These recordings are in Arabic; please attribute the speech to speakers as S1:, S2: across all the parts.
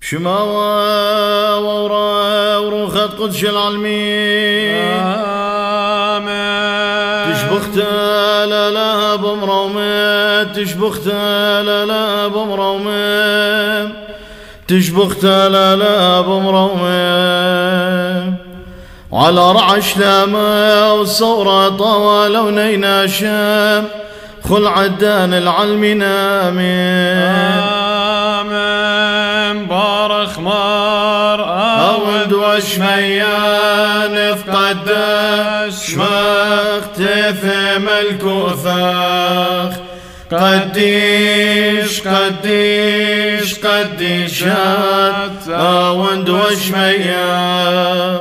S1: شماوة وروخة قدش العالمين تشبخت لا بمرومة تشبخت لا بمرومة تشبخت لا بمرومة على رعش لامة والصورة طوال ونينا شام خل عدان العلم نامين
S2: بارخ مار
S1: أود وشميان فقدش مختفم الكوثاخ قديشات أود وشميان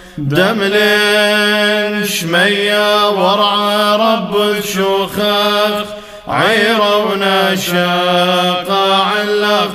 S1: دملين شمية ورع رب الشوخاخ عيرة ونشاقة علق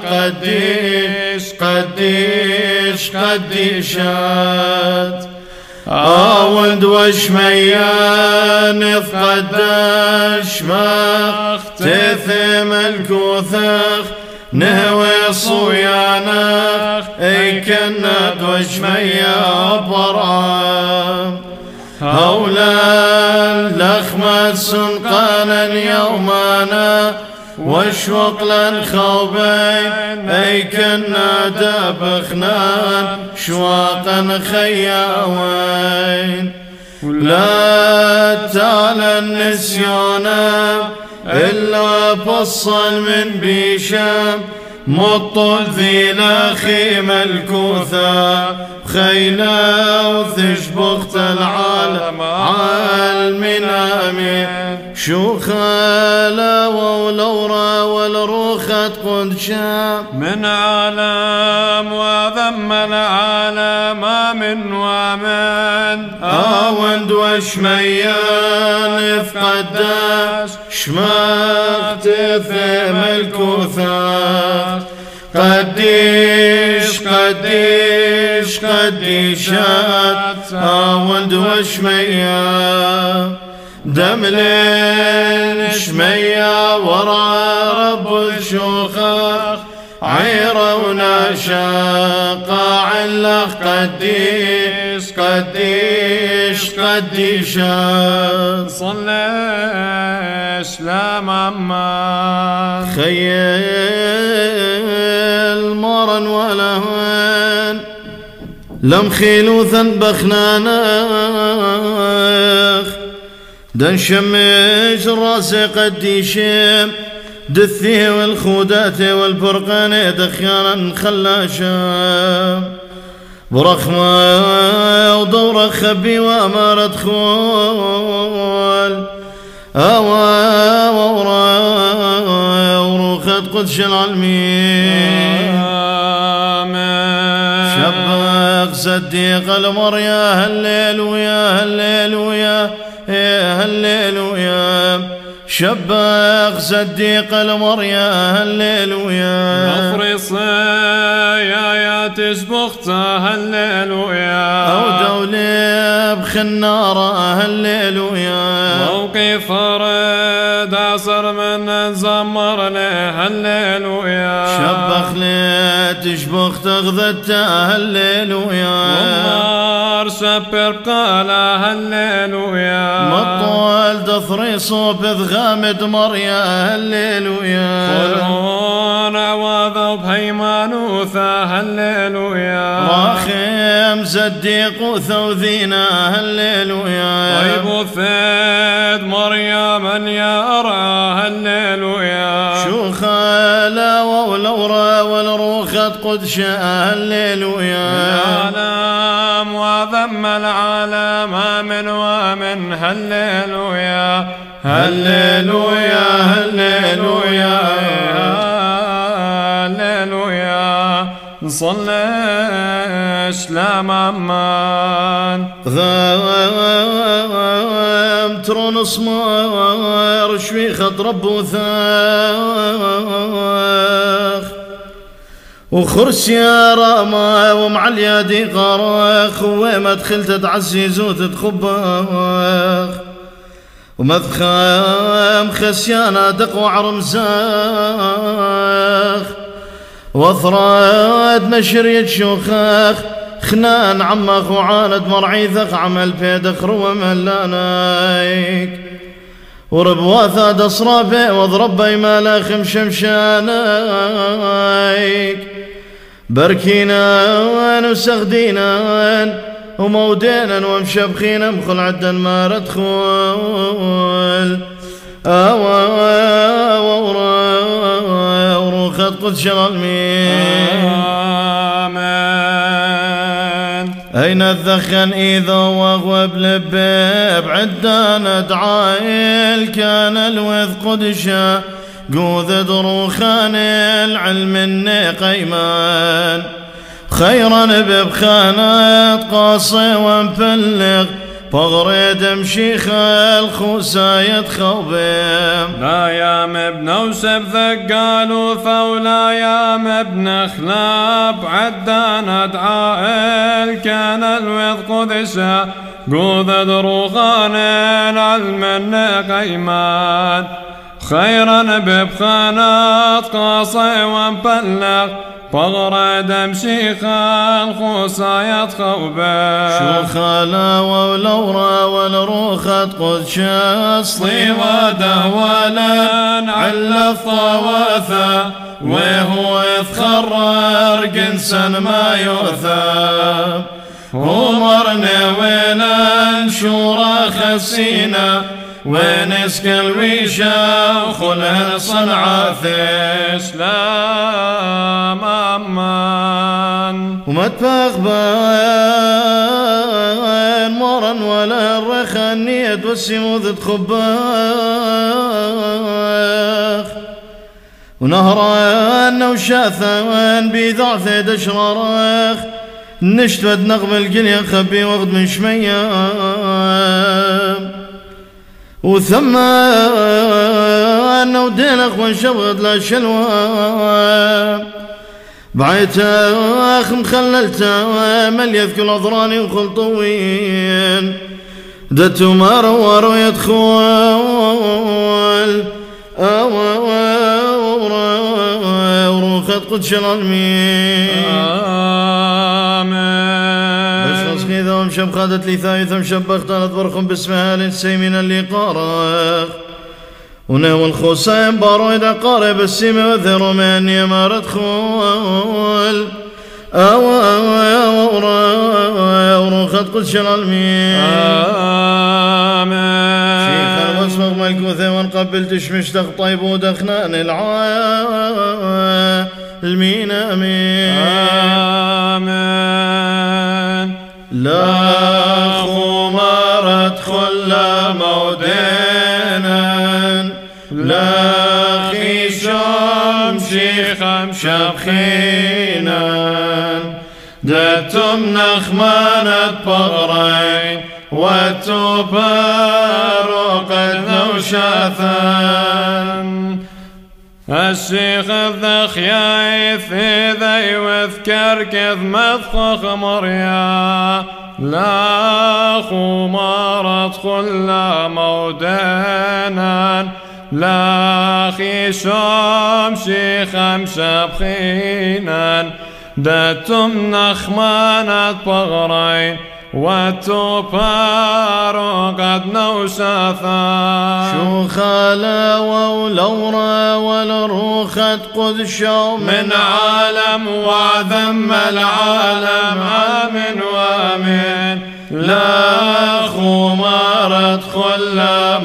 S1: قديشات أود وشميان فقدش مختثم الكوثاخ نهوي صويانخ اي كنت وشمية برام هولا لخمة سنقانا يومانا وشوق لن خوبين اي كنا دبخنان شواقا خياوين ولا تعالى النسيانا إلا بصل من بيشام مطل ذي لخيم الكوثا خيلا وثشبخت العالم عالمنامي شو خالا ولورا والروخة قدشا
S2: من عالم وذم العالم من ومن
S1: أوند وشميان فقداش شماغ تفهم الكوثاق قديشات أوند وشميان دملين شمية ورا رب الشوخاخ عيرة ونشاقة علق قديشات
S2: صليش لا ماما
S1: خيل مرن ولهن لم خيلو ذنب خنانخ دن شمش راسي قديشم دثيه والخودات والبرقان دخيانا خلاشا برخمة ودورة خبي وامارة خول وروخة قدش العالمين شبك صديق المر يا هالليل ويا هالليل ويا هالليل ويا شباخ صديق المر يا هالليل ويا
S2: مفرص يا تشبخته هالليل ويا
S1: أو دولي بخنارة هالليل ويا
S2: موقف رد عصر من زمر له هالليل ويا
S1: شبخ لي تشبخ تغذته هالليل ويا
S2: والنار سبر قاله هالليل ويا
S1: مطول دثري صوب غامد مريا هالليل ويا
S2: خلون عواذ بهيمانوثة هالليل ويا
S1: راخم صديق وثوذينا هالليل ويا
S2: طيب وثيد مريم يا أرى هالليل ويا
S1: شو خالا ولورا والروخة قدشة هالليل ويا
S2: العالم وذم العالم من ومن هالليل ويا
S1: هالليل ويا هالليل ويا
S2: هالليل ويا نصليش لا مامان
S1: غام ترون اسمار شويخة رب وثاخ وخرس يا راما ومع اليادي قراخ وما دخلت تعزيز وتتخباخ ومذخام خسيانة دق وعرمزاخ وثراد نشرية شوخاخ خنان عمخ وعاند مرعيثخ عمل بيدخ روى ملانايك وربواثا دصرابي وضربي مالاخ مشمشانايك بركينا وسغدينا ومودينا ومشبخينا مخل عدا ما ردخول وروخت قدس المين أين الذخن إذا وغوى بلبيب عدانا دعايل كان الوذ قدشا قوذ دروخان العلم النقيمان خيرا ببخانات قاصي ومبلغ بغريد مشيخ الخوساية خوبيم
S2: لا يام ابن وسب ثقال وفولا يام ابن خلاب عدان ادعائل كان الوذ قدسا قوذ دروخان العلم النقيمان خيرا ببخانات قاصي ومبلغ بغرد مشيخ الخوصاية خوبا
S1: شوخالا ولورا والروخة قدش أصلي ودهولا على الطواثة وهو يتخرر قنسا ما يوثى ومرنا وينا شورا خسينا ونسك الويشة وخلها صنعة ثيس
S2: سلام أمان
S1: ومتفاق بان مرن ولا الرخانية والسموذ تخباخ ونهران وشاثان بضعف دشرارخ نشتفد نغم القليا خبي وغد من شميام وثمان ودينك وانشبغت لا شلوى بعيتاخ مخللتا مليت كل اضراني وخلطوين دتو مارور ويدخل وروخت قدش العلمين إذا ومشب خادت لي ثايث ومشب اختلت برخم باسمها للسيمين اللي قارخ ونهو الخوصين بارو إذا قارب السيمة وذروا مني ما ردخول وروخت قدش العلمين شيخ الوصفق ملكوثة ونقبل تشمشتخ طيب ودخنان المين آمين لا خمارت خل مودينا لا خيشم شيخم شبخينا دتم نخمانة بغرين وتبارو قد نوشاثا الشيخ الذخيايث إذا يذكر كذ مذخخ مريا لا خمارت خل مودانا لا خيشم شيخم شبخينا دتم نخمانة بغرين وتبارو قد نوشاثا شوخالا ولورا والروخت قدشو
S2: من عالم وذم العالم آمن وآمن
S1: لا خمارت خل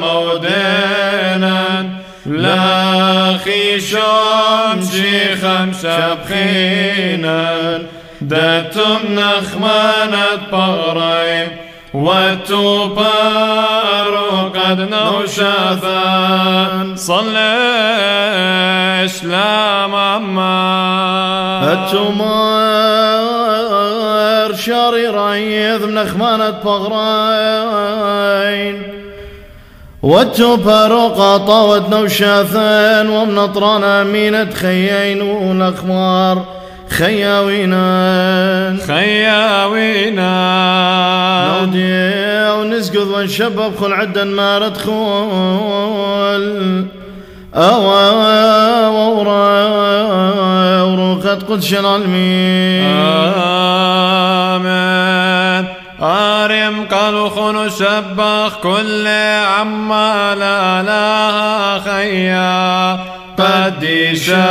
S1: مودينا لا خيشم شيخم شبخينا دتم نخمانة بغرين وتبارو قد نوشاثا
S2: صلي اسلام أمان
S1: التمار شاري رايض من نخمانة بغرين والتبارو قطاوت نوشاثا ومن اطرانا مينة خيين والاخمار خياوينا نودي ونسقط ونشبب خل عدا ما ردخول وروخت قد قدش العالمين
S2: آمين. أريم قالوا خنو شبخ كل عما لا لها خيا قديشا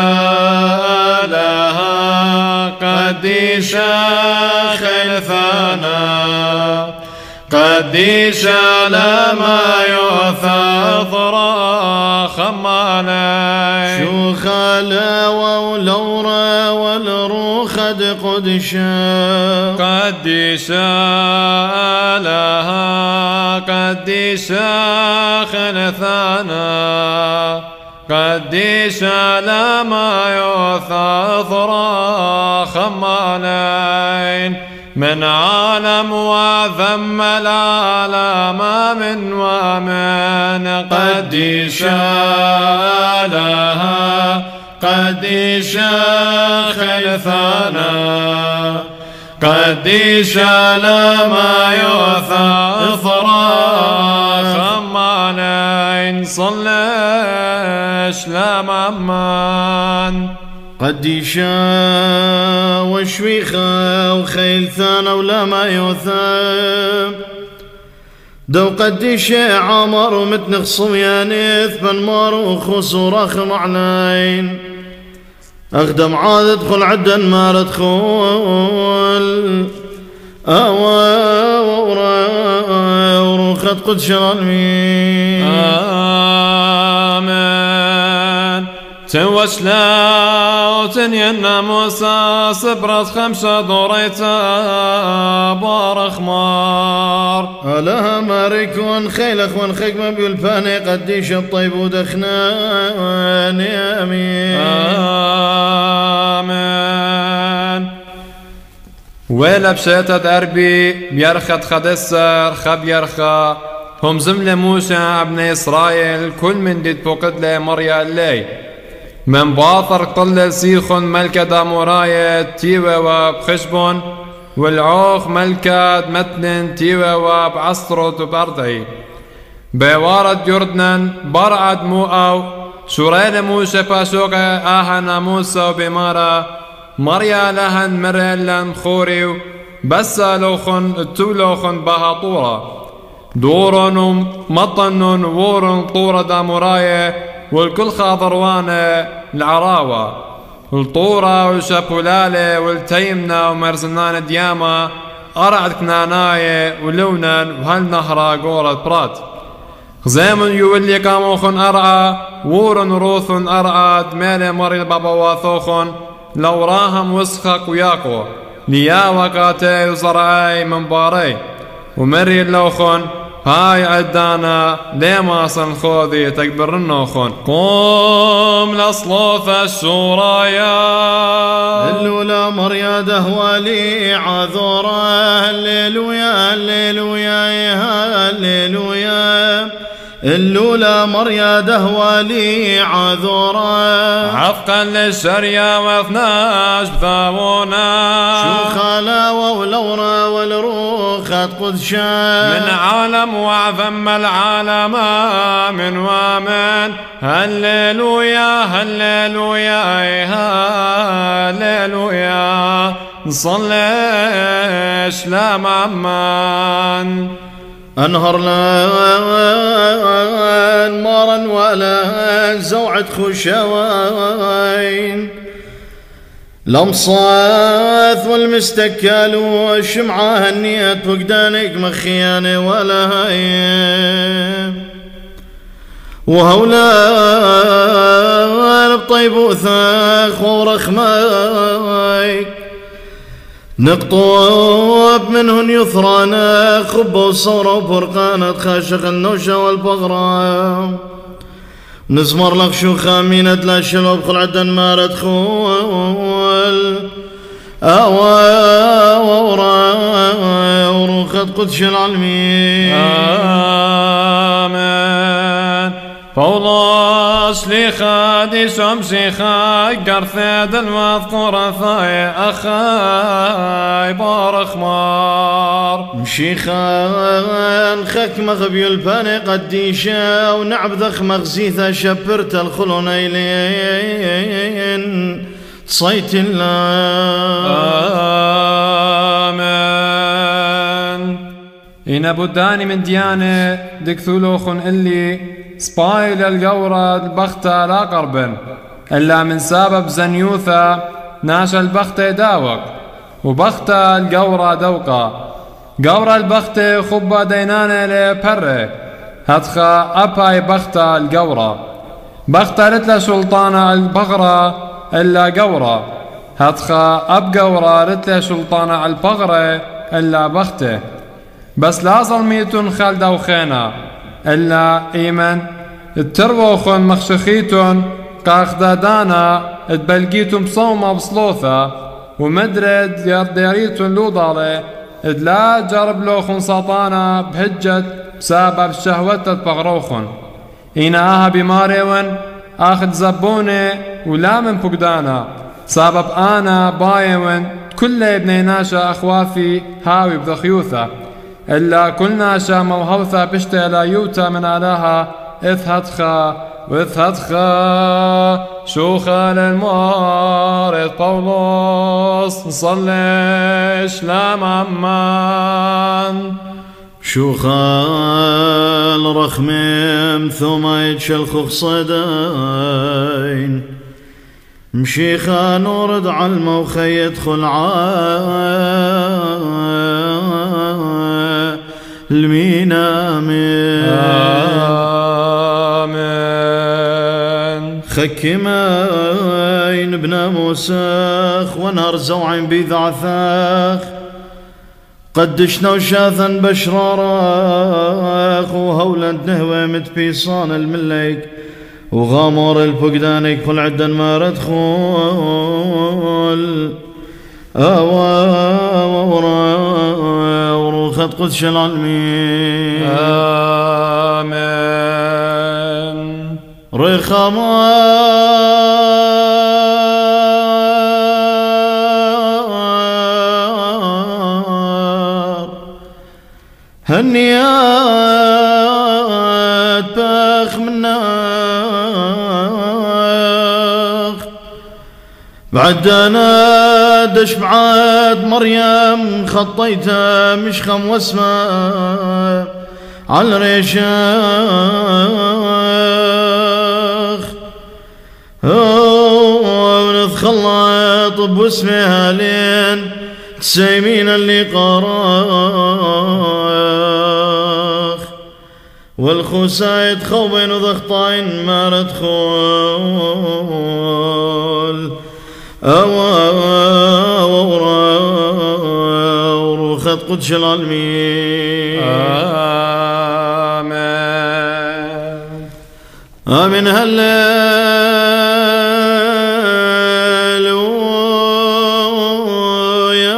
S2: لها قديشا خلفانا قديشا لما يثاثر خمالي
S1: شو خالا ولورا والروخد قدشا
S2: قديشا لها قديشا خلثانا قديشا لما يثاثر خمالين من عالم وذم العالم من ومن قديشا لها قديشا خلفانا قديشا لما يثاثر خمالين صليش لممان
S1: قديشا وشويخا وخيل ثانا ولا ما يثاب دو قديشا عمر ومتنخ صميانيث بن ماروخ وصراخ معلين أخدم عاد ادخل عدا ما ادخل وروخت قدش العالمين
S2: آمين. توسلا وتنين موسى صبرت 5 دوريتا بارخ مار
S1: ألها ماركون خيلخ ونخيك ما بيلفاني قديش الطيب ودخنان يا أمين
S2: آمين. ويلا بشيت دربي بيرخت خدسر خب يرخى هم زمل موسى ابن إسرائيل كل من ديت بوقت لي مريا اللي من باطر قل سيخن ملكة داموراية تيوى وبخشبون والعوخ ملكة متن تيوى وبعصرت وبردعي بوارد يردنن برعد موأو شورين موسى باشوق آهنا موسى وبمارا مريا لهن مريلن خوريو بس لوخن التولوخن بهاطورة دورن مطن وورن طورة داموراية والكل خاضروانة العراوة الطورة وشابولالة والتيمنة ومرزنان دياما أرعد كناناية ولونن وهالنهرة قورة برات غزيمن يولي قاموخن أرعى وورن روثن أرعد ميلي مريض بابا واثوخن لو راهم وسخك وياكو ليا وقاتي وزرعي من باري ومري اللوخن هاي عدانا لما صنخوذي تكبر النوخن قوم لصلوف الشورايا
S1: اللولا مريا دهوالي عذورا هللويا هللويا هللويا اللولا مريا دهوالي عذورا
S2: عفقا للشريا واثناش بثاونا
S1: شو خلاوة ولورا والروخة قدشان
S2: من عالم وعظم العالم من ومن هللويا هللويا هللويا نصليش لمعمان
S1: أنهر لان مارا ولا زوعة خشوين لمصاث والمستكال والشمعة هنيت فقدانك مخياني ولا هاي وهولا بطيب وثاخ ورخمايك نقطوب منهن يثرانا خب وصورة وفرقانة خاشق النوشة والبغرة نزمر لك شو خامينة لا شلوب خلعة ما تدخل وروخة قدش العالمين
S2: آمين. فولاش لي خادي شمسي خاي قرثاد المذكورة ثاي أخاي بارخ مار
S1: مشي خان خك مغبي الباني قديشة ونعب ذخ مغزيثة شبرت الخلونيلين صيت الله.
S2: آمين. إن بوداني من ديانة دكثولوخن اللي سباي للقورة البختة لا قربن إلا من سبب زنيوثة ناشا البختة داوق وبختة القورة دوقة قورة البختة خبة دينانة لبره هتخا أباي بختة القورة بختة رتلة سلطانة البغرة إلا قورة هتخا أب قورة رتلة سلطانة البغرة إلا بختة بس لا ظلميتن خالدة وخينة إلا إيمن التروخن مخشخيتن قاخدة دانا اتبلقيتن بصومة بصلوثة ومدرد يرديريتن لوضالي لا جرب لوخن سطانا بهجت بسبب شهوتة بغروخن إناها بماريون آخد زبوني ولا من بقدانا سبب أنا بايون كل ابني ناشا أخوافي هاوي بذخيوثة إلا كل ناشا موهوثة بشتي لا يوتا من آلها إذ هدخا وإذ هدخا شوخا للمارد بولوس نصليش لام عمان
S1: شوخال رخميم ثم يتشلخخ صدين مشيخا نورد علمه وخي يدخل المينا
S2: آمين.
S1: خكمين بنا موسخ ونهر زوعين بذعثاخ قدشنا وشاثا بشراراخ وهولا نهوى متبيصان المليك وغامور الفقدانك كل عدا ما ردخول وروخت قدش العالمين
S2: آمين.
S1: رخمار هنيات باخ مناخ بعد انا دش بعد مريم خطيتها مشخم واسمه على الريشاخ ونتخلط باسمها لين تسيمين اللي قراخ والخسايد خوبين وضغطين ما ندخل وروخت قدش العالمين
S2: آمين.
S1: آمين. هللويا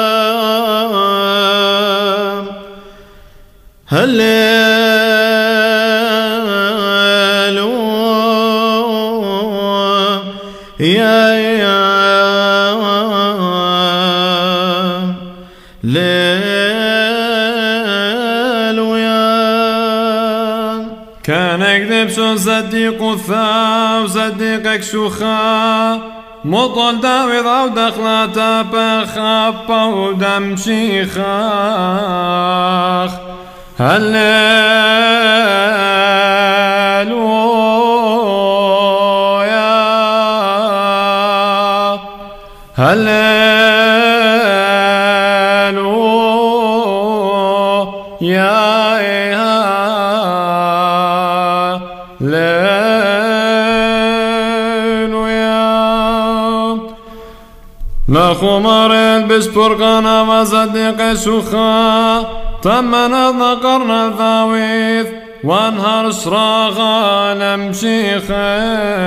S1: هللويا
S2: كان يكذب شو صديق ثا وصديقك شوخا مطل داوي ضو دخلة بخابة ودم شيخاخ هللويا هللويا لا خمر البس برقنا وصديق سخا تمنا ذكرنا الذاويث وانهر صراغا لمشيخه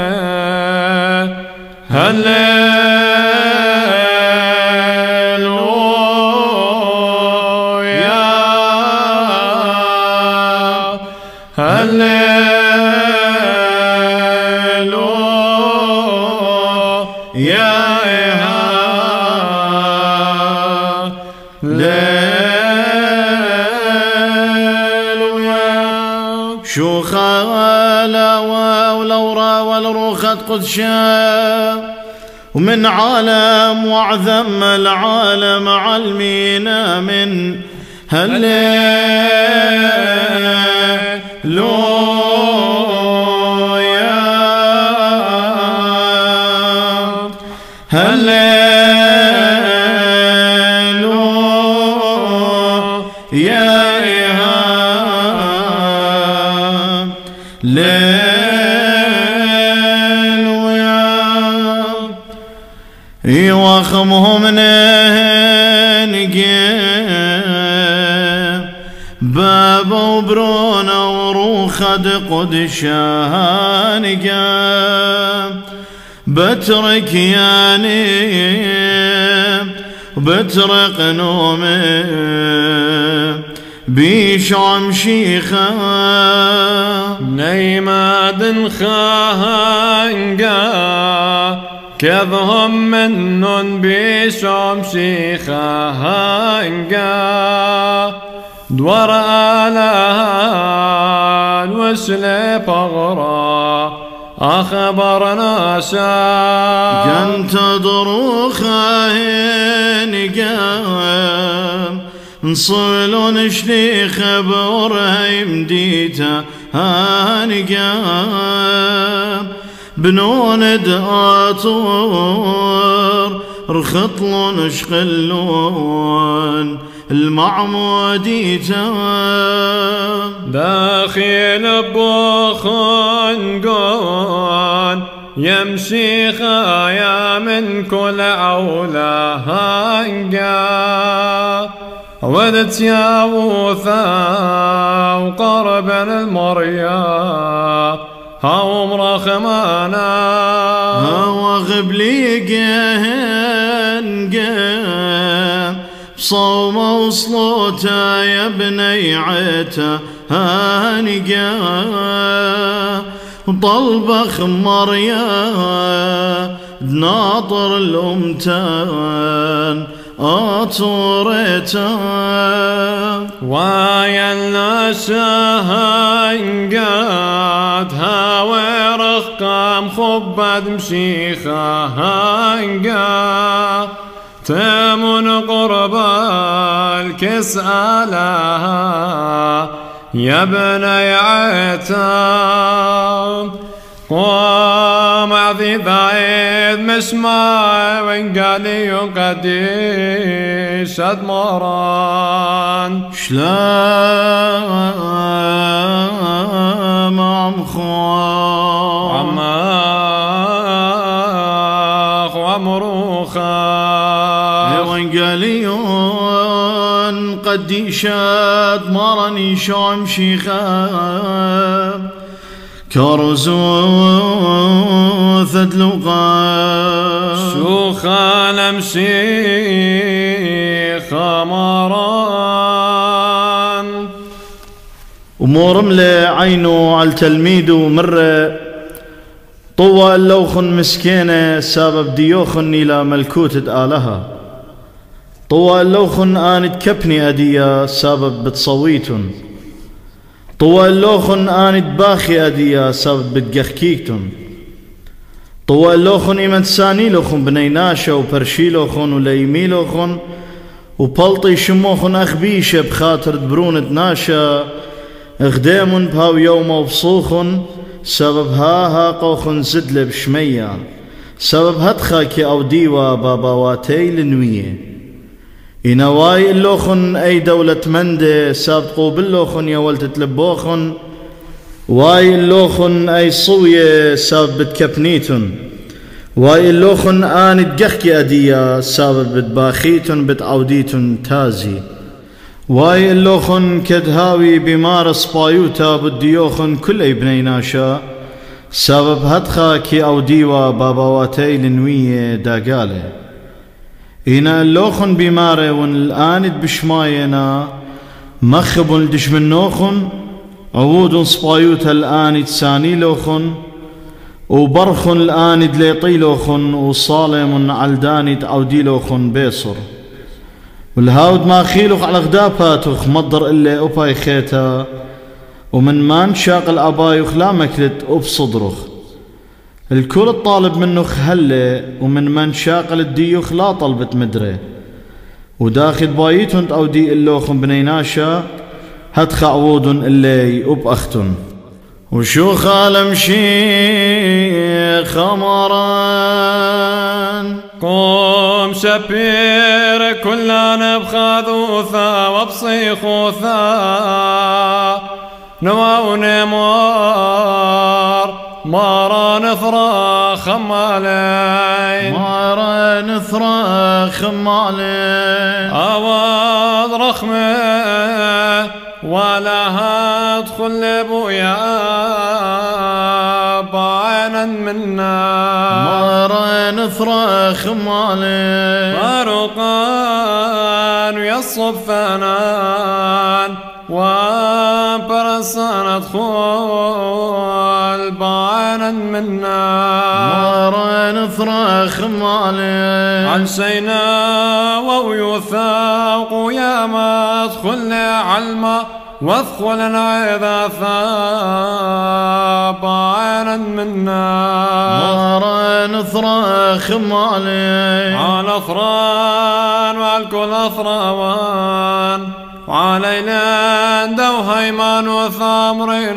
S2: هللويا هللويا
S1: شو خالا ولورا والروخت قدشا ومن عالم وعذم العالم علمينا من هللويا يوخمهم نهنقين باب وبرونا وروخد قدشانقا بترك ياني بترق نومي بيشعم شيخا
S2: نيماد خانقا كذهم منن بيشعم شيخا هانقا دور آلها الوسل بغرا أخبرنا شا
S1: كنت ضروخا هنقا نصلو نشليخ بورهيم ديتا هانقا بنون دآطور رخطلون شقلون المعموديتا
S2: داخل بوخنقون يمشي خايا من كل عولا هانقا ودت يا وثا وقرب المريا هاو مرخمانا
S1: هاو غبلي قهن بصوم وصلوتا يا بني عيتا هانقا طلب خمر يا ناطر الأمتان أطوريتا
S2: ويا الناس هنقات هاوي رخام خباد مشيخة هنقا تمن قرب الكسالها يا بني عيتا قام عذي ذايد مسمع وانقالي يقديس أدمران
S1: شلام عمخوان
S2: عماخ ومروخا
S1: وانقاليون قديشات مرني شعم شيخا كرزو ثدلقا
S2: شوخا لمسي خمران
S1: ومورملة عينه على التلميذ ومرة طوى اللوخن مسكينة سبب ديوخن إلى ملكوت آلها طوى اللوخن آنت كبني أديا سبب بتصويتن طوى اللوخن آنت باخي أديا سبب بتجخكيكتن طوى اللوخن إيمن ساني لوخن بنيناشا وبرشي لوخن وليمي لوخن وبلطي شموخن أخبيشة بخاطر دبرونة ناشا اخدامن بهاو يوم وبصوخن سبب ها قوخن زدل بشمية سبب هدخاكي أو ديوا باباواتي لنوية إنواي اللوخن أي دولة مندة سابقوا باللوخن يا ولد تلبوخن واي اللوخن أي صوية سبب بتكبنيتن واي اللوخن آنت جخكي أديا سبب بتباخيتن بتعوديتن تازي واي اللوخن كدهاوي بمارس بايوتا بديوخن كل اي بنيناشا سبب هدخا كي او ديوا باباواتي لنوية داقالة إنا اللوخن بماري ون الآند بشماينا مخب دشمنوخن عود سبايوتا الآند ساني لوخن وبرخن الآند ليطي لوخن وصالم علدانت او ديلوخن بيصر والهاود ما خيلوخ على غداباتوخ مضر إلا أوباي خيتا ومن ما نشاق الأبايوخ لا مكلت أبصدرخ الكل الطالب منه خهله ومن شاقل الديوخ لا طلبت مدره وداخل بايتون او دي اللوخن بنيناشا هتخ عوود اللي وبأختن وشو خالم شيخ خمران
S2: قوم شبير كلنا بخاذوثا وبصيخوثا نوا ونمار مارا نثرى خمالين
S1: مارا نثرى خمالين
S2: أواض رخمه ولا هادخل بويا بعنا منا
S1: مارا نثرى خمالين
S2: فاروقان ويصب فنان وبرسان ادخل بعنا منا
S1: مارا نثرى خمالين
S2: عن سينا ويوثاق يا ما ادخل علما وادخلنا إذا ثاب عنا منا
S1: مارا نثرى خمالين
S2: على أثران والكل أثروان وعلينا دوهيمان وثامرين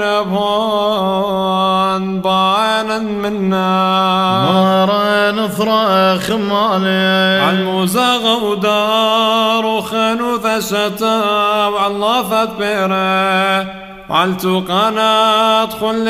S2: بهون بعنا منا
S1: مارا نثرى خمالين
S2: عالموزغ ودار وخنوث شتا وعلافت بيره وعالتوقانا ادخل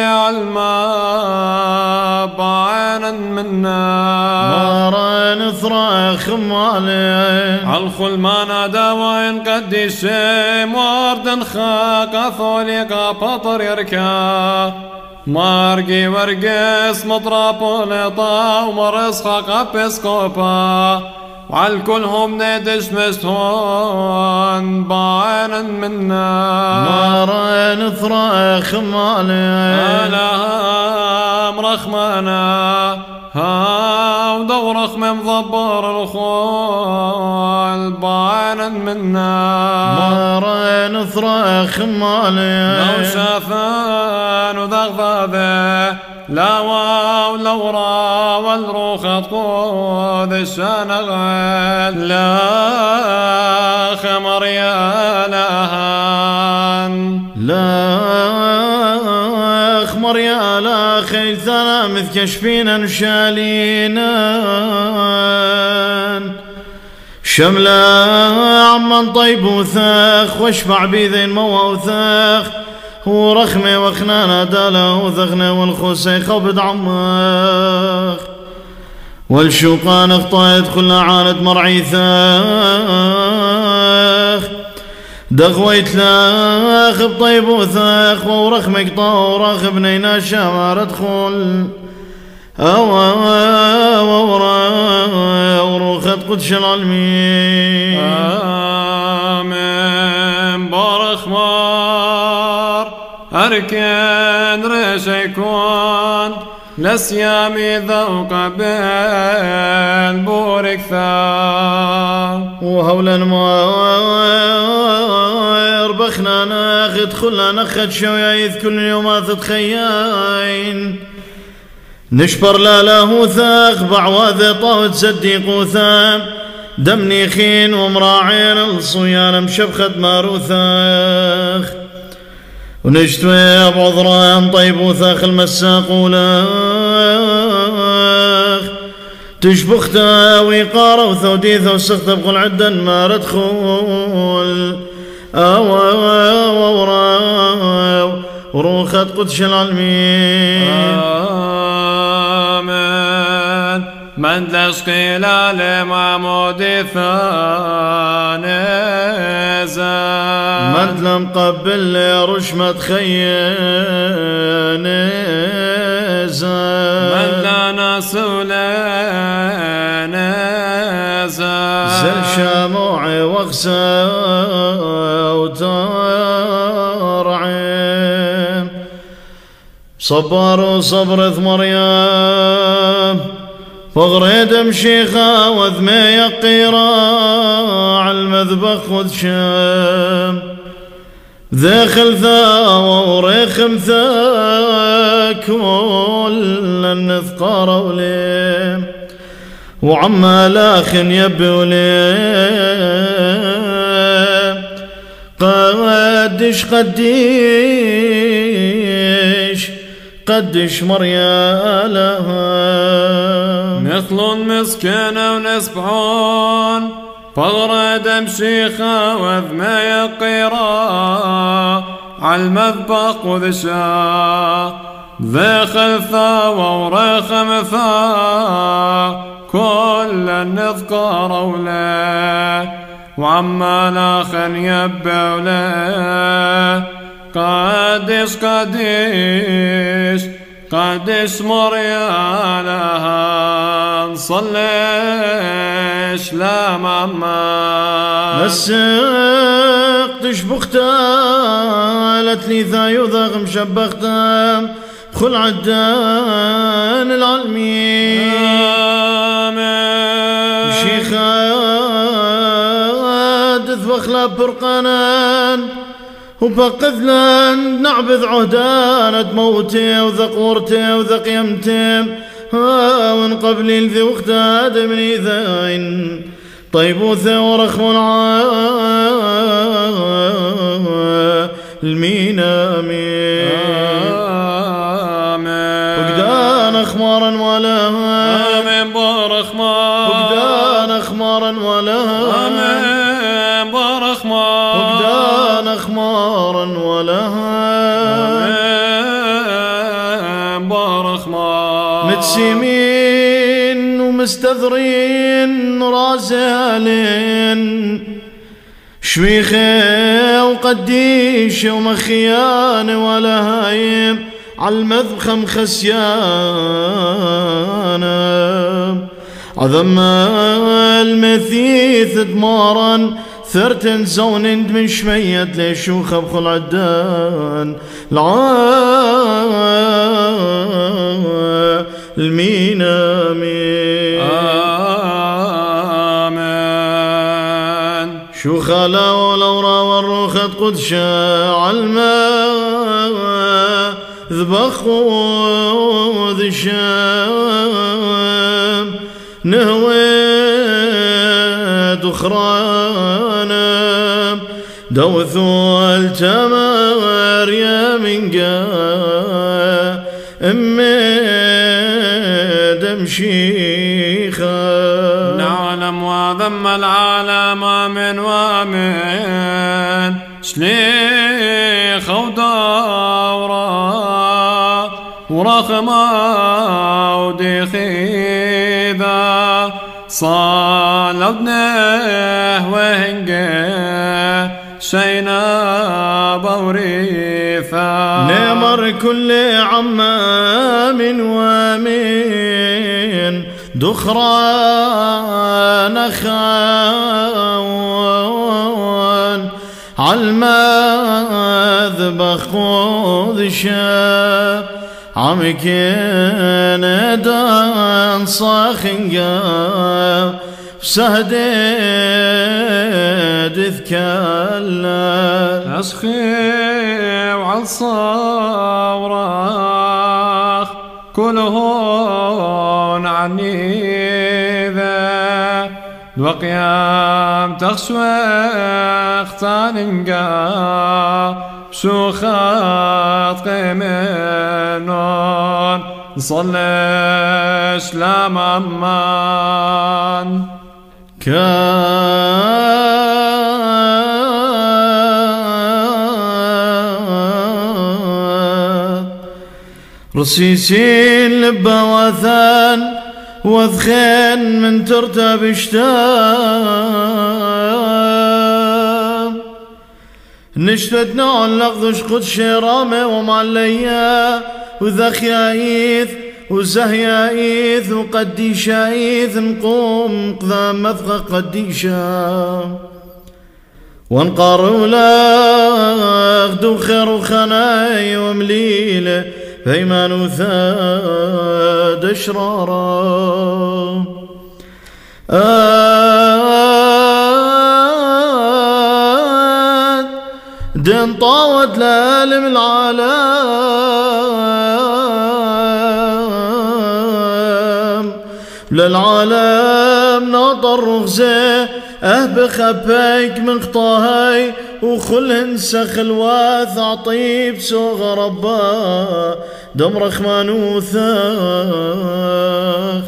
S2: عالماء بعنا منا
S1: مارا نثرى خمالين
S2: عالخل ما نادى وين قد الشيم ورد خاق ثوليق بطر يركا مارقي ورقص مطرب ولطا ومرس خاق بسكوبا وعالكلهم ندش مستهون بعنا منا
S1: مارا نثرى خمالين
S2: أنا مرخمنا هاو دورخ مضبر الخول بعنا منا
S1: مارا نثرى خمالين
S2: لو شافان وذغذاذه لا واو لورا والروخ تقود الشنغل لا خمر يا لهان
S1: لا خمر يا لا خيثنا مثكشفينا نشالينا شملا عمن طيب وثاخ واشفع بيذين موا وثاخ ورخمه وخنانه داله وثغنه والخوسي خبد عماخ والشوقان اخطايت كلها عانت مرعي ثاخ دغويت لاخ بطيب وثاخ ورخمك طورخ بنينا شامر ادخل وروخت قدش العالمين
S2: آمين بارخ مار أركن ريش يكون لسيامي ذوق بين بورك ثا
S1: وهولا ما يربخنا ناخد خلنا نخد شويايث كل يوم تتخيين نشبر لا له ثاق بعواذ طاوت صديق وثام دمني خين ومراعين الصيان مشبخة ماروثاخ ونجتوي بعذران طيب وثاخ المساق ولاخ تشبختا ويقارة وثوديثة وسخته بقل عدا ما ردخول وروخة قدش العالمين
S2: من تشقي لمعمود ثاني
S1: من لم قبل رشمة خيان
S2: من لا نسولين
S1: زل شموعي وغسى وترعين صبر وصبر مريم فغريد مشيخة وذمي قراع المذبخ وذشام ذا خلثا وريخم ذا كل النذقار وليم وعما لاخ يبي وليم قدش مريالها
S2: مثل مسكنة ونسبحون فغرد مشيخة وذما يقيرا عالمذبق وذشا ذا خلفا ورخم ثا كل النذقار ولا وعما لاخن يبولا قدش مريالها نصليش لا ماما
S1: مسقتش بختالت لي ذا يذغ مشبختم خل عدان العالمين شيخات ذبخلا برقانان وبقذلان نعبذ عهدانة موتي وذقورتي وذقيمتي ومن قبل الذي وختاد من إذاين طيبوثة ورخون المينامي وقدان أخمارا ولها
S2: آمين بارخمار
S1: وقدان أخمارا ولها
S2: آمين بارخمار
S1: وقدان أخمارا ولها
S2: آمين بارخمار
S1: متسيمين ومستذرين رازالين شويخة وقديشة ومخيانة ولا هايم عالمذخم خسيانة عظم المثيث دمارا ثرتن زون من شميت ليشوخة بخل عدان المينامي شوخة لورا والروخة قدشة عالماء ذبخ وذي الشام نهويت أخرانا دوثوا التمار يا منقا دمشيخا
S2: نعلم وذم العالم من ومن شليخ ودورا ورخما ودخيذا صالبنه وهنقه شينا بوريثا
S1: نمر كل عمام ومن دخران خاون عالمذبخ وذشا عمكين دان صاخنقا سهدد ذكالا
S2: أسخي وعالصوراخ كلهن عني ذا وقيام تخسوى اختاننقا بسوخات قيمنون نصليش لا ممان
S1: رصيصين لبا وثان وذخين من ترتب اشتام نشتد نوع لغضش قد شرامة ومعليا وذخيايث وزهيايث وقديشايث نقوم قذام مذغى قديشا وانقاروا لاغدو خير وخناي ومليله فيمان وثاد اشرارا دين طاوت لالم العالم للعالم ناطر رغزه بخبيك من قطاهي وخل انسخ الواث عطيب سوغ ربا دم رخمان وثاخ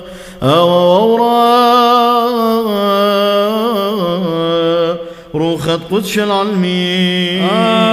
S1: روخت قدش العلمين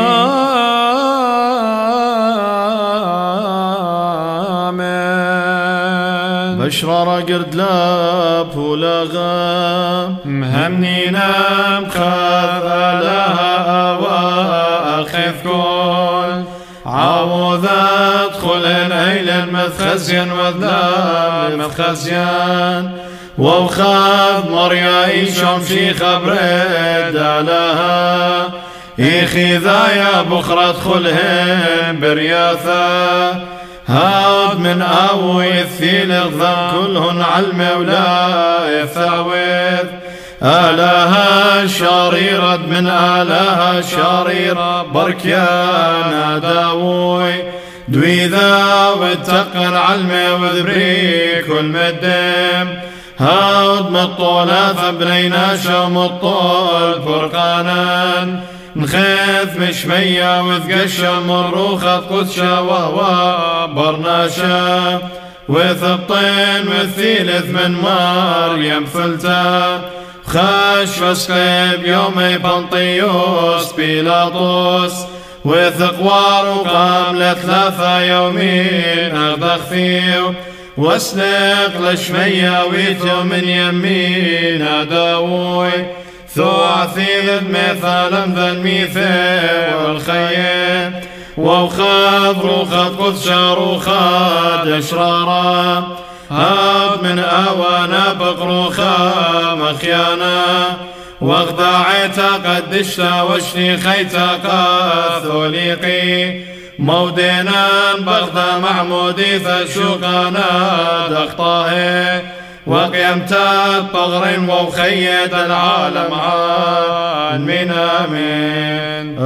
S2: آمين.
S1: بشرارة قرد لاب ولغام
S2: مهمنينا مخاذ لها واخذ كل عوضات خلن ايل مخزين وذلام مخزين وخاف مريا ايشم شي خبرد لها اخي ذايا بخرة خلهم برياثة هاد من اوي الثيل الضم كلهن علم ولا يثاوث آلها شريرة من آلها شريرة بركيانا داوي دويذا واتقن علمي وذبري كل مدم هاد مطولة فبنينا شام الطول فرقانا نخاف مشمية وثقشة مروخة قدشة وهو برناشة وثبطين والثالث من مريم فلتا خاش فسقيب يومي بنطيوس بيلاطوس وثقوار وقام لثلاثة يومين أغدخ فيه واسلق لشمية ويثو من يمين داوي ثوعثي مثال ذا الميثاق والخيام وخاف روخات قدشة روخات أشرارا هاب من أوانا بقروخا مخيانا واخدعتا قدشتا واشتي خيتا كاثوليقي مودينا بغدا معمودي فشوقانا دخطاه وقيمتا بغر وخيت العالم آمين آمين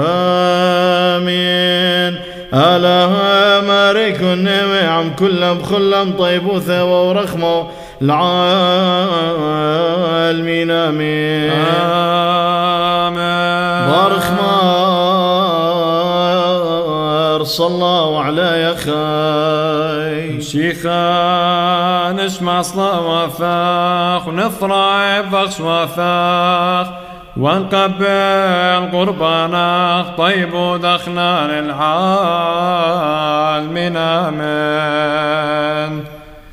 S1: آمين ألا مارك النعم كلهم خلهم طيب وثوى ورخموا العالمين آمين
S2: آمين.
S1: بارخ مار صلى الله على يا خاي
S2: شيخا نسمع صلاة وثاق ونثرع بغص وثاق ونقبل قربانك طيب ودخنا للعالمين آمين.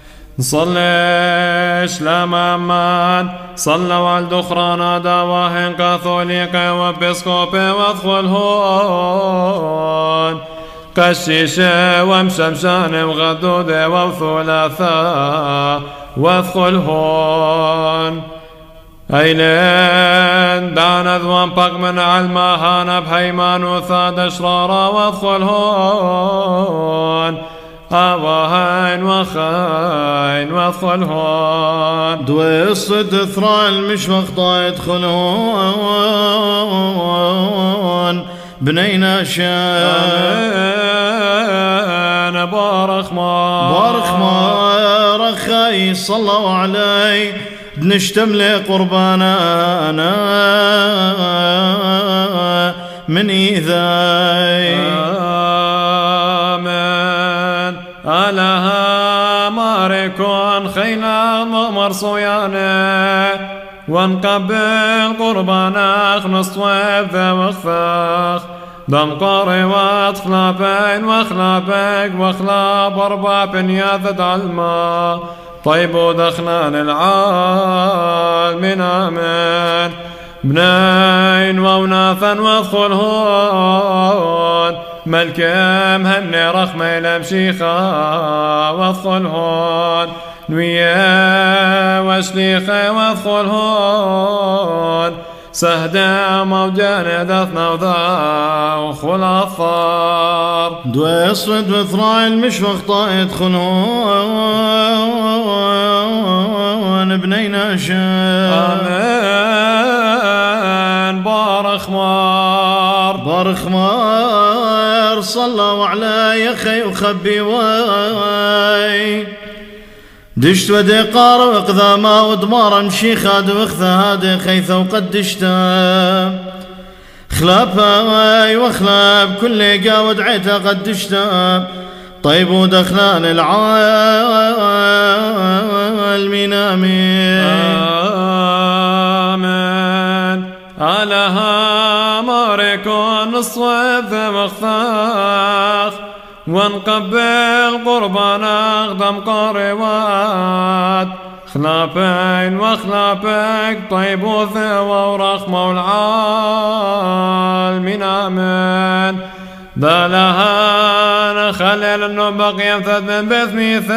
S2: نصلي سلام أمان صلوا على الدخران دواهن كاثوليك وبسكوبي وادخلهون قسيسة ومسمسان وغدودة وثلاثة وادخلهون أيلين دانا ذوان بق من علمها بهيمان وثاد أشرارا وادخلهون أواهين وخين وادخلهون
S1: دويصد ثرى المشمخ يدخلهون بنينا
S2: شان بارخ
S1: ما رخي صلوا علي نشتمل قربانا من إيذاي
S2: آمين. ألها ماركون خينا مؤمر صيانه ونقبل قربانك نصويب ذا وخفاخ دم قاري واتخلابين واخلابك واخلاب أرباب ياذد علما طيب ودخنا للعالمين آمين. بنين ووناثا وادخلهون ملكم هني رخمي لمشيخا وادخلهون نويا وشليخي وادخلهون سهدا موجاني دثنا وذا وخلاصار
S1: دويصد وثراء المشفخ يدخلون بنينا شان
S2: آمين. بارخ مار
S1: بارخ مار صلوا على يخي وخبي واي دشت ودي قار وقذاما ودمار امشي خاد وخذا هادي خيث وقدشتا خلابها وخلاب كل قاود عيتا قدشتا طيب ودخلان العالمين آمين
S2: علىها ماركون الصويف مخفاخ ونقبل قربانا اقدم قريوات خلابين وخلابك طيب وثوى ورحمة والعالمين آمين دلها نخلل انه بقي يمثد من بث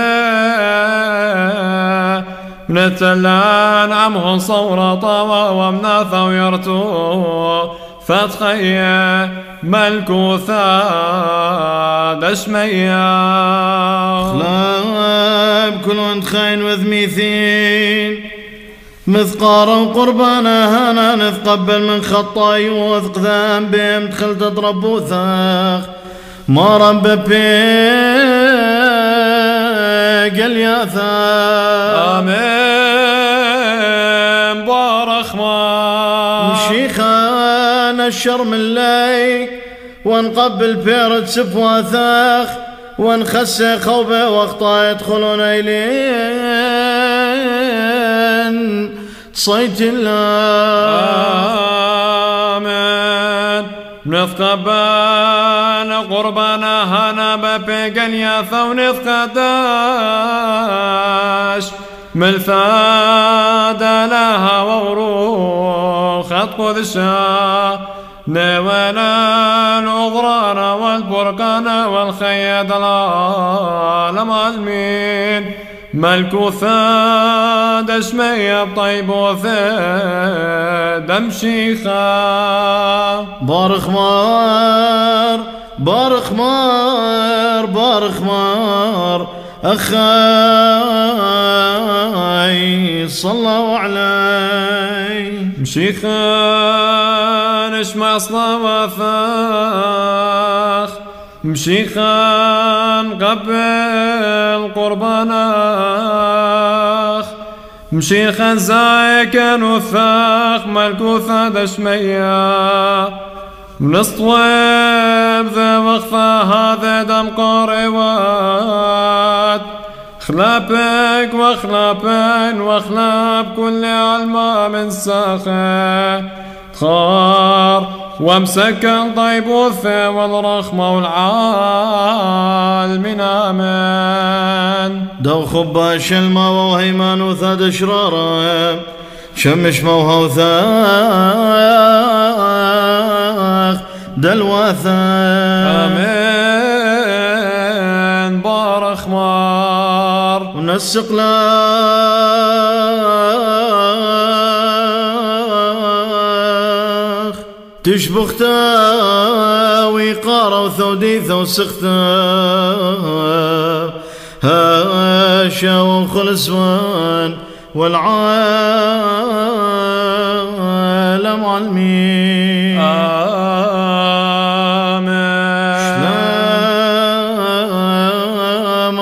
S2: ميثاق من التلان عمه صورة طوى ومناثة ويرتو فتخيا ملكوثا دشميا
S1: خلاب كل وانت خاين وذميثين مثقارا وقربانا هانا نتقبل من خطاي وثق ذنبي مدخل تضرب وثاق ما رب قال يا ثاق
S2: آمين بارخ ما
S1: مشيخان الشر من ليك ونقبل بيرد سفوى ثاخ ونخسي خوبه واخطا يدخلون إلين صيت الله
S2: آمين نثقبان قربانا هانا ببقل يا ونثقداش ملثاد لها وروخ قدشا نوانا العذران والبرقان والخياد العالم المين ملكوثا دشمي طيب وثاد مشيخا
S1: بارخ مار بارخ مار بارخ مار أخاي صلوا علي
S2: مشيخا نشمع صلواتاخ مشيخا قبل قرباناخ مشيخا زايكا نثاخ ملكوثا دشميا ونسطويب ذا وخفا هذا دم قريوات خلابك وخلابين وخلاب كل علماء من ساخه خار وامسكن طيب وثى والرخمة والعالمين آمين
S1: دو خباش الماء وهيمان وثاد اشراره شمش موها وثاخ دلواثا
S2: آمين بارخ مار
S1: ونسق تشبختا ويقارا وثوديثا وسختا هاشا وخلصوان والعالم علمي
S2: آمين
S1: شلام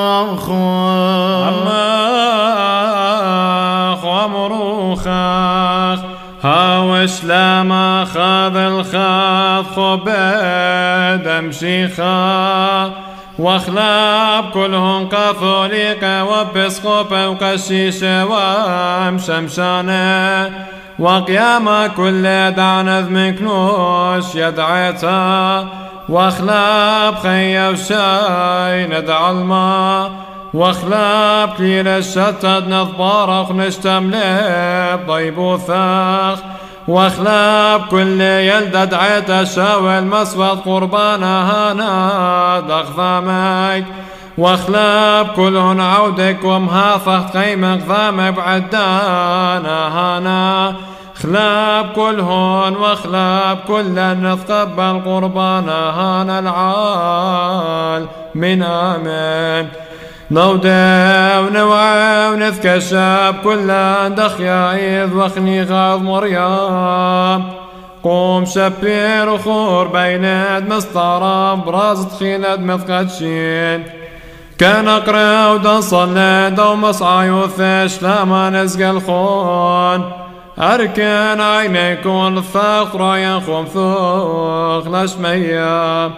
S2: عماخ ومروخاخ هاوش لما خاذ الخاذ خباد امشيخا واخلاب كلهم كاثوليكا وبسقوبا وقشيشة ومشمشانة وقيامة كل دعنذ من كنوش يدعيتها واخلاب خيا وشاي ندع الماء واخلاب كليل الشتت نضبارخ نشتملب طيب وثاخ واخلاب كل يلدد عيت شاوي المسود قربانا هانا دغضامك واخلاب كلهن عودك ومهاثة قيمك ضامك بعدانا هانا خلاب كلهن واخلاب كلا نتقبل قربانا هانا العال من آمين نودع ونوعى ونذكى الشاب كلا دخ يعيذ وخني غاض مريم قوم شبير وخور بيناد مسترب رازت خيلد مثقتشين كان اقرا ودن صلى دوم مصعى يوثش لما نزق الخون أركان عينيكم الثغر ينخم ثوخ لشمية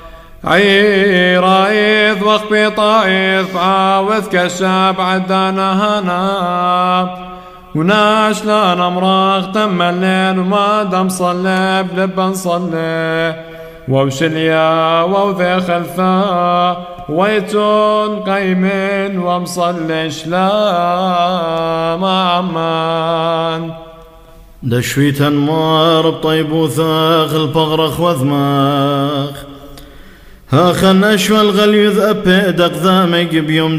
S2: عيرايث وخبي طايث عاوث كشاب عدانا هنا وناش لا نمراغ تم الليل وما دم صلى بلبا صلى ووشليا ووذي خلفا ويتون قيمين ومصلش لا ما عمان
S1: دشويتا مار بطيب وثاخ البغرخ وذماخ ها خنش والغليظ أبيدق ذامق بيوم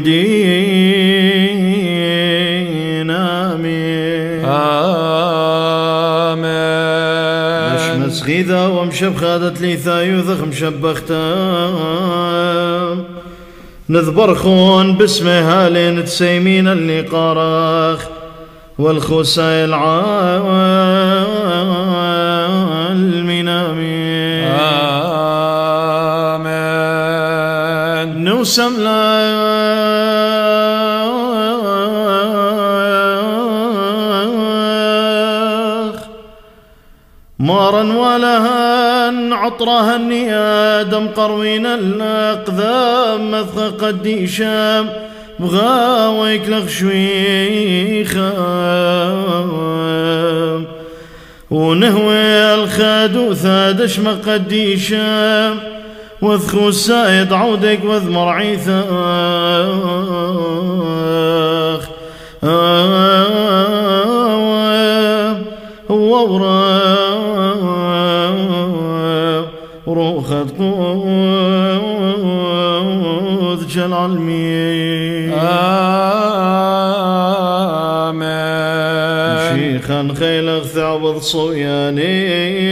S1: دين آمين
S2: آمين
S1: مش مسغيذا ومشب خادت لي ثايوثخ مشبختا نذبرخون باسمه هالين تسيمين اللي قارخ والخساي العالمين آمين
S2: آمين
S1: نوسم لا مارا ولهن عطرها النيادم قروين الأقذام مثق الديشام بغاويك لغشويخا ونهوي الخادو ثادش مقديشام وذخو السايد عودك وذمر عيثاخ روخت قوذ جل علمي
S2: آمين
S1: شيخا خيل ثعبض صوياني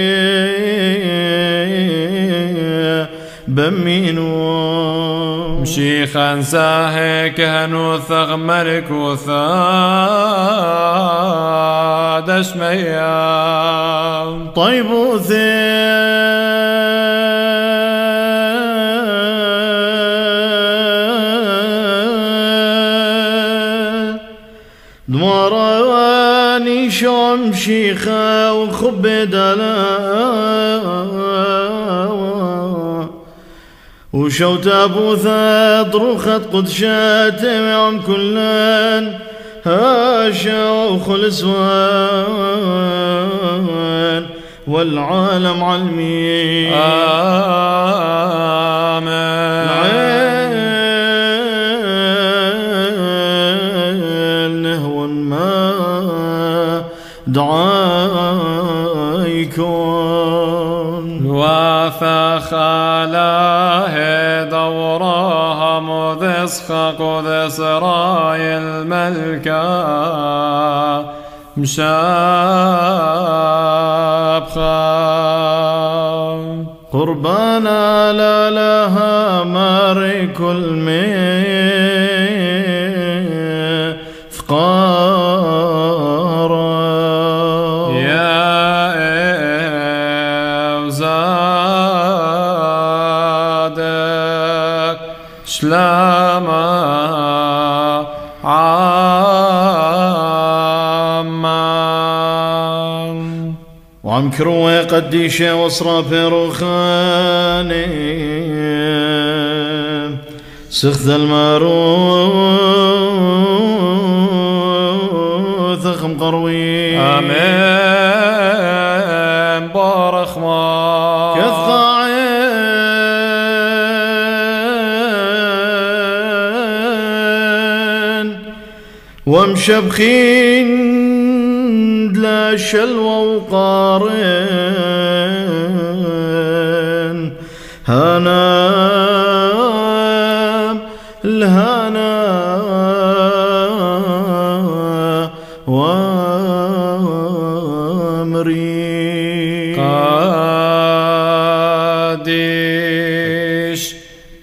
S1: بمينو
S2: شيخا ساهي كهنو ثغمرك وثاد شميا
S1: طيب دمراني شوم شيخا وخب دلا وشوت ابو ثاد روخت قدشات يوم كلن هاشا وخلصوان والعالم علمي
S2: آمين
S1: نهو ما دعايكم
S2: وافخ على دورها مذس قدس راي الملكة مشابخة
S1: قربانا لا لها ماري كل مثقارا
S2: يا أوزادك شلاما عامان
S1: وعم كروي قديشة وصرا فيروخاني سخذ الماروث خم قروي
S2: آمين بارخ ما
S1: كالثاعين ومشبخين لا شلوى وقارن هنا الهنا وامري
S2: قادش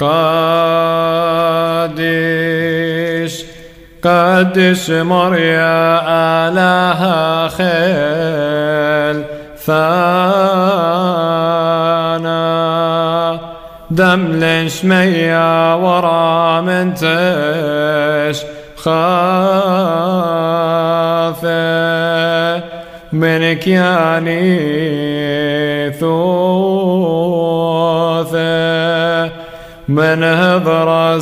S2: قادش قدش مريا آلها خيل ثانا دملش ميا ورا منتش خاثة منك يعني ثوثة من هضر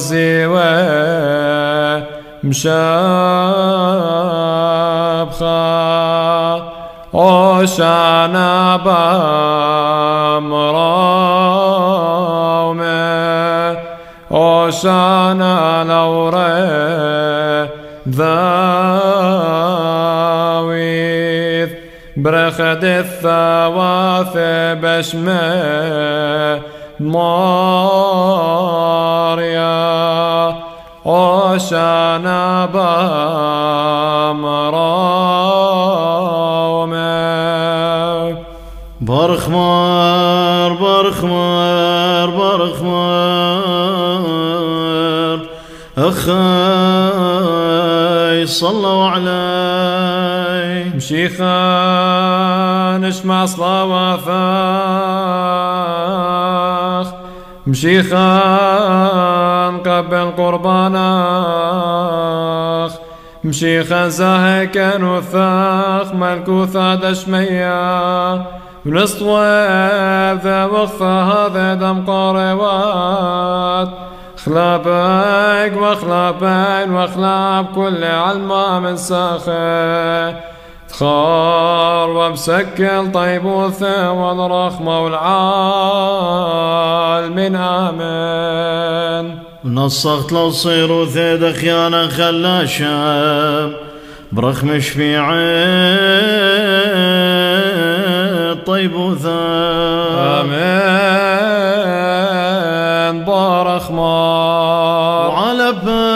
S2: زيوة مشابخة وشانا بمراومة وشانا لوري ذاويث برخد الثواث بشمه ماريا وشانا بمراومة
S1: برخمار برخمار برخمار أخاي صلوا علي
S2: مشيخان اشمع صلواتاخ مشيخان قبل قرباناخ مشيخان زاهك نوثاخ ملكوثا دشميا ونصطواب ذا وقفة هذا دم قاربات خلابك وخلابين وخلاب كل علمة من ساخه تخار ومسكل طيبوثه والرخمة والعال من آمن
S1: نصخت لو صيروا ثيد خيانة خلاشة برخم شفيعين طيبوثه
S2: آمين بارخمار
S1: وعلى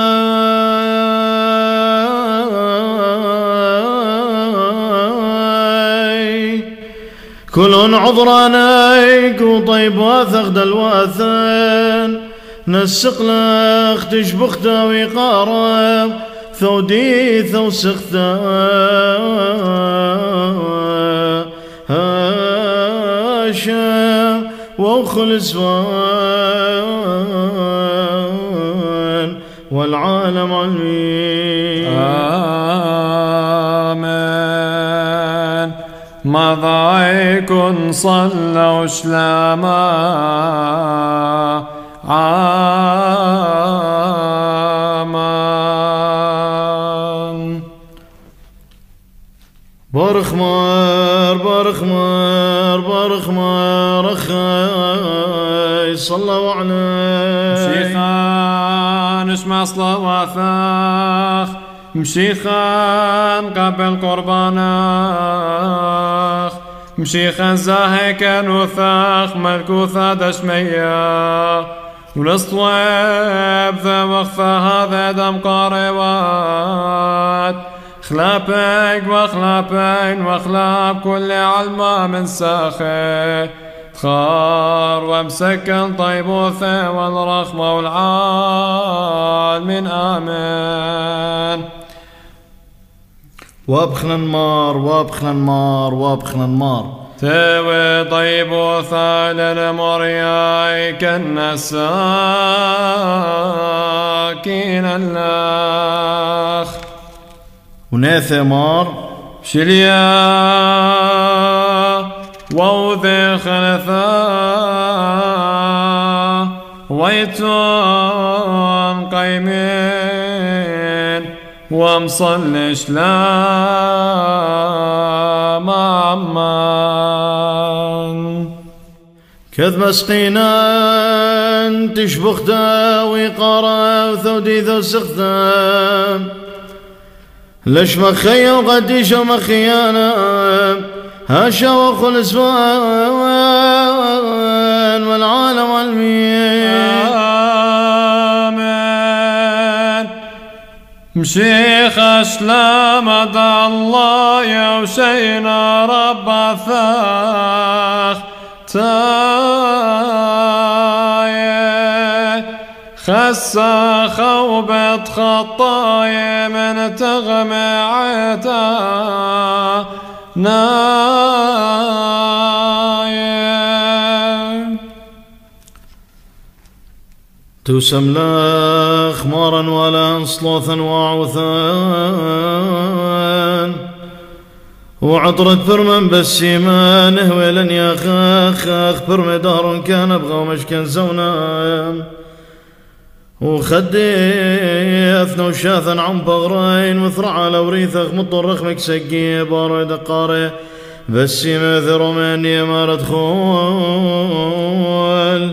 S1: كلن عذرانيك وطيب واثق دلواثن نسق لك تشبخته ويقارب ثودي ثو سخته هاشا وخل سوان والعالم علمي
S2: آمين مضايكن صلوا شلاما عامان
S1: برخمار برخمار برخمار أخاي صلوا علي
S2: مشيخان اشمع صلواتاخ مشيخان قبل قرباناخ مشيخان زاهك نوثاخ ملكوثا دشميا ونصطواب ذا وقفة هذا دم قاربات خلابك وخلابين وخلاب كل علمة من ساخه خار ومسكن طيبوثه والرخمة والعال من آمن
S1: وابخنا النار وابخنا النار وابخنا النار
S2: تاوي طيبوثه للمرياي كالنساكين اللاخ
S1: وناثي مار
S2: شليا ووذي خلثا ويتون قيمين ومصلش لا معمان
S1: كذ مسقينا تشبخته ويقارا وثودي ذو سخته لش مخيا وقديش ومخيانا هاشا وخل سوان والعالم علمين
S2: آمين مشيخ أسلام دع الله يوشينا رب ثاخ تايه خسا خوبة خطايا من تغمى عتا
S1: توسم لا خمارا ولا صلوثا وعوثان وعطرت برمن بالسيما نهوي لن يا خاخ برم دار كان ابغى ومشكن زونا وخدي اثنو شاثا عم بغرين وثرع على وريثخ مطرخ مكسقي بارد قاري بالسيما ذرو من يمارد خول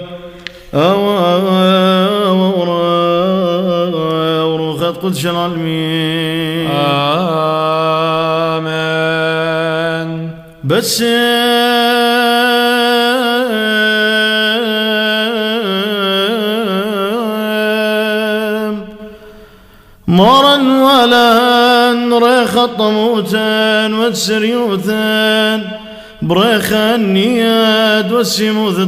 S1: وروخت قدش العالمين
S2: آمين.
S1: بس مرا ولا ريخ الطموتا والسريوثا بريخ النياد والسموث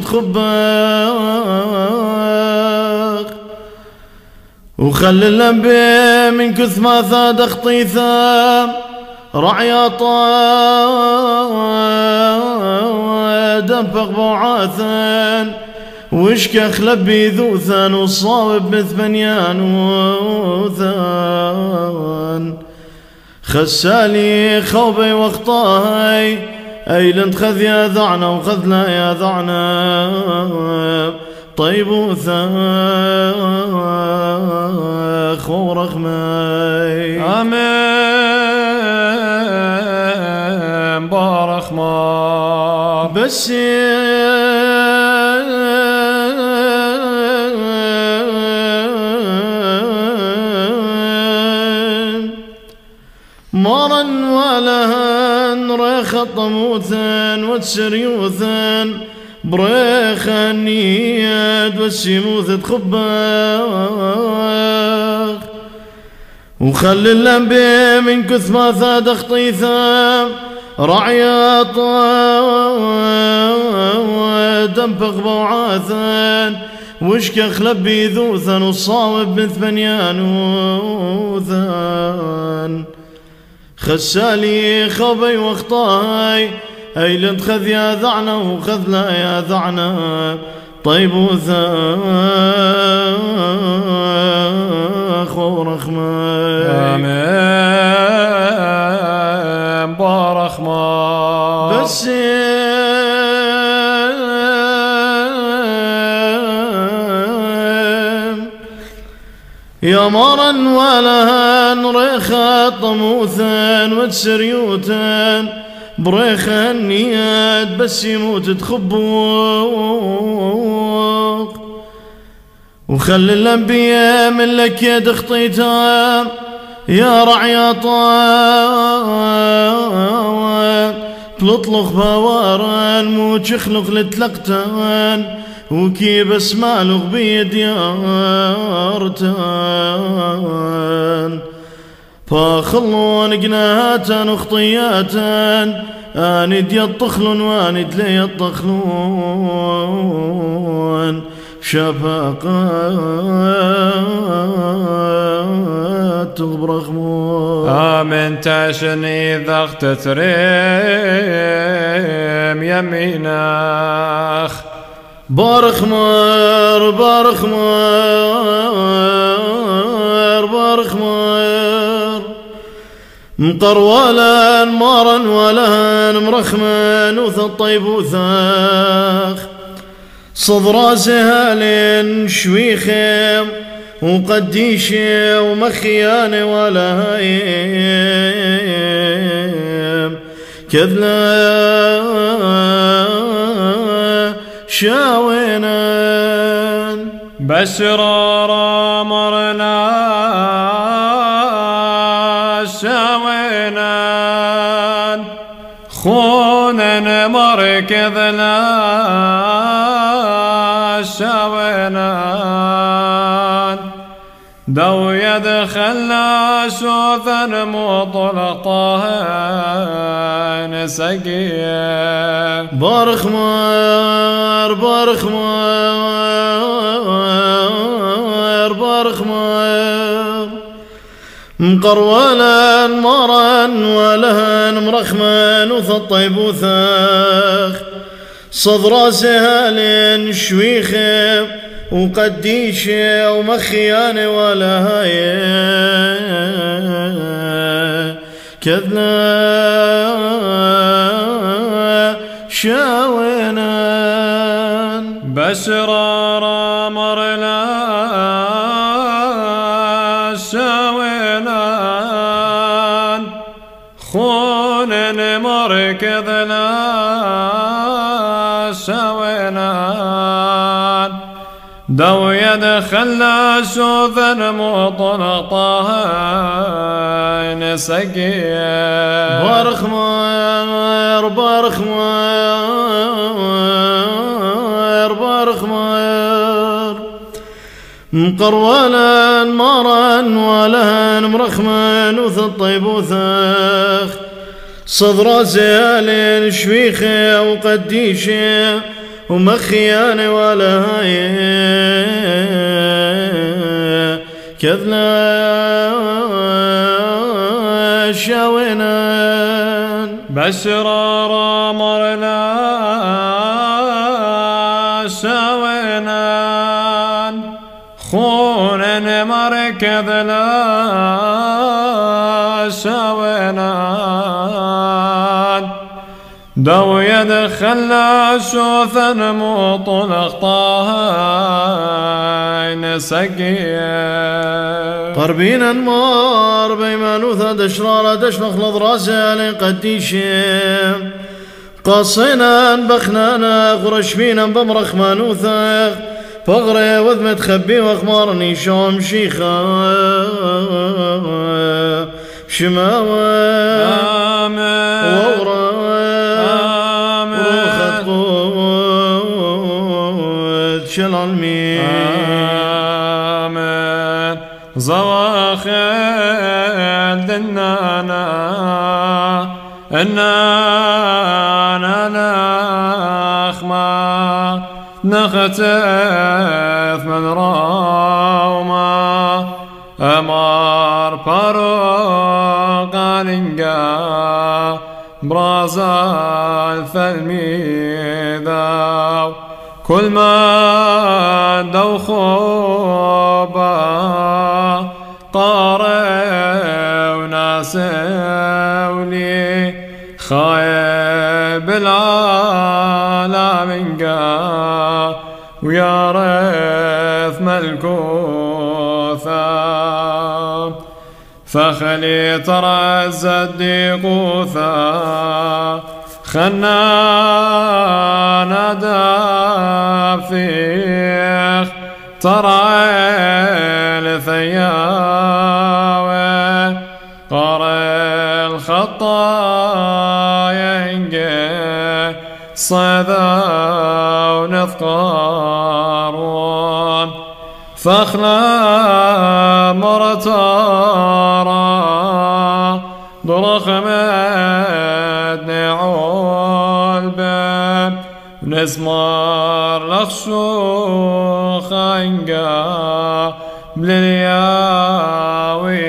S1: تخباق وخلي الأنبياء من كث ما ثاد اخطيثا رعي دنفق بعاثا وشكخ لبي ذوثا وصاوب مثبنيان وثان خسالي خوبي واخطاي ايلنت خذ يا ذعنا وخذ لا يا ذعنا طيب وثاخ ورخمي
S2: آمين. بارخ ما
S1: بس مرا ولهن ريخ الطموثا والسريوثا بريخ النياد والسموث تخباق وخلي الأنبياء من كث ما ثاد اخطيثا رعي دنفق بوعاثا وشكخ لبي ذوثا وصاوب مث بنيان وثان خسالي خوبي واخطاي ايلنت خذ يا ذعنا وخذ لا يا ذعنا طيب وثاخ ورخمي
S2: آمين. بارخ ما
S1: بس يا مرا ولهن ريخا طموثا وتسريوتا بريخ النياد بس يموت تخبوق وخلي الأنبياء من لك يد خطيتا يا رعي طاوان تلطلق بواران موت يخلق لتلقتان وكيف اسمع له بيد يارتان فخلون قناتان وخطياتان آند يطخلون واند لي يطخلون شفاقات تغبرخمون
S2: آمين. تاشني ذاخت تريم يميناخ
S1: بارخ مار بارخ مار بارخ مار مقرولا مارا ولهن مرخما وث الطيب وثاخ صدر سهال شويخم وقديشي ومخيان ولا هايم كذلا شاوينان
S2: بشرار مرنا شاوينان خونن مركذنا شاوينان دو يدخلنا شوثا مطلقها سقيه
S1: بارخ مار بارخ مار بارخ مار مقرولا مرا ولهن مرخما وث الطيب وثاخ صدر سهال شويخ وقديش ومخيان ولا هاي كذنا شاوينان
S2: بشرار مرلا شاوينان خون مركض لا شاوينان دو يدخل شوذا مطلقها سقيا
S1: بارخ ماير بارخ ماير بارخ ماير مقرولا مرا ولا مرخما وث الطيب وثاخ صدر زيالين شويخه وقديشه ومخيان ولا هاي كذنا شاوينان
S2: بشرار مرلا شاوينان خون مركض لا شاوينان دو يدخل شوثا مطلق طاهين سقيا
S1: قربين انمار بيمانوثا دشرارة دشنخ لضراسة قديشي قاصينا بخنانا غرشبينا بمرخ مانوثا فغري وذمة خبي واخمارني شوم شيخا شماوة وورا روخت قوت شلالمي
S2: آمين زواخل دنانا إنانا نخما نختف من روما أمار باروغانينغا برازال فالميداو كل ما دو خوبا قارئ وناسولي خايب العالمينغا ويعرف ملكوثا فخلي ترى الزديقوثا خنان دافيخ ترى الثياوي قرى الخطايا ينقى صيدا ونذكارون فاخلا مرتارا ضرخمت نعول باب نسمار لخشو خنقا بلياوي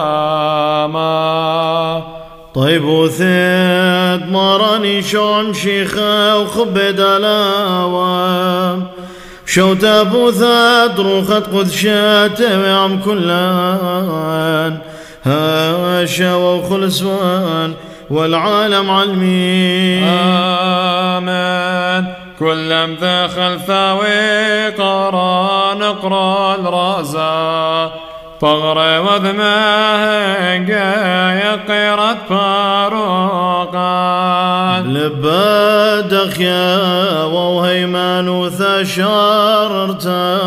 S2: ماما
S1: طيب وثيت مراني شوم شيخة وخبد الاوام شوت بوثات روخت قدشات وعم كلان هاشا وخلصوان والعالم علمي
S2: آمين كل مذاخل ثاوي قرا نقرا الرازا فغري وذمه قايا قيرت فاروقان
S1: لبادخ يا وهيمان وثاشارتا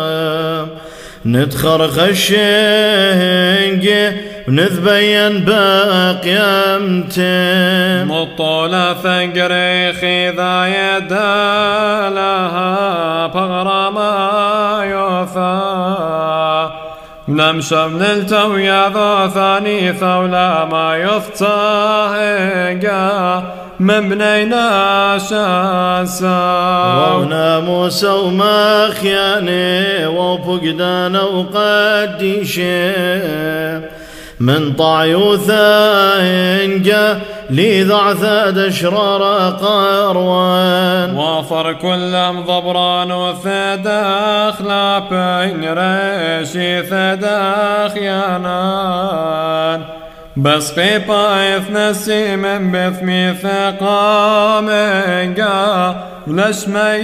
S1: ندخرخ الشنق ونذبين باقي امتم
S2: مطولة ثقري خذا يدالها فغرى ما يوثى نمشى من التويا ذو ثاني ثولا ما يفتاهقا من بنينا شاسا
S1: وناموس وما خياني وفقدان وقديشي من طعيوثا إنجا لي ذعثاد أشرار قاروان
S2: وفر كل ضبران وثداخ لا بين ريشي ثداخ يانان بس قيبا يثنسي من بثمي ثقا منقا ولشما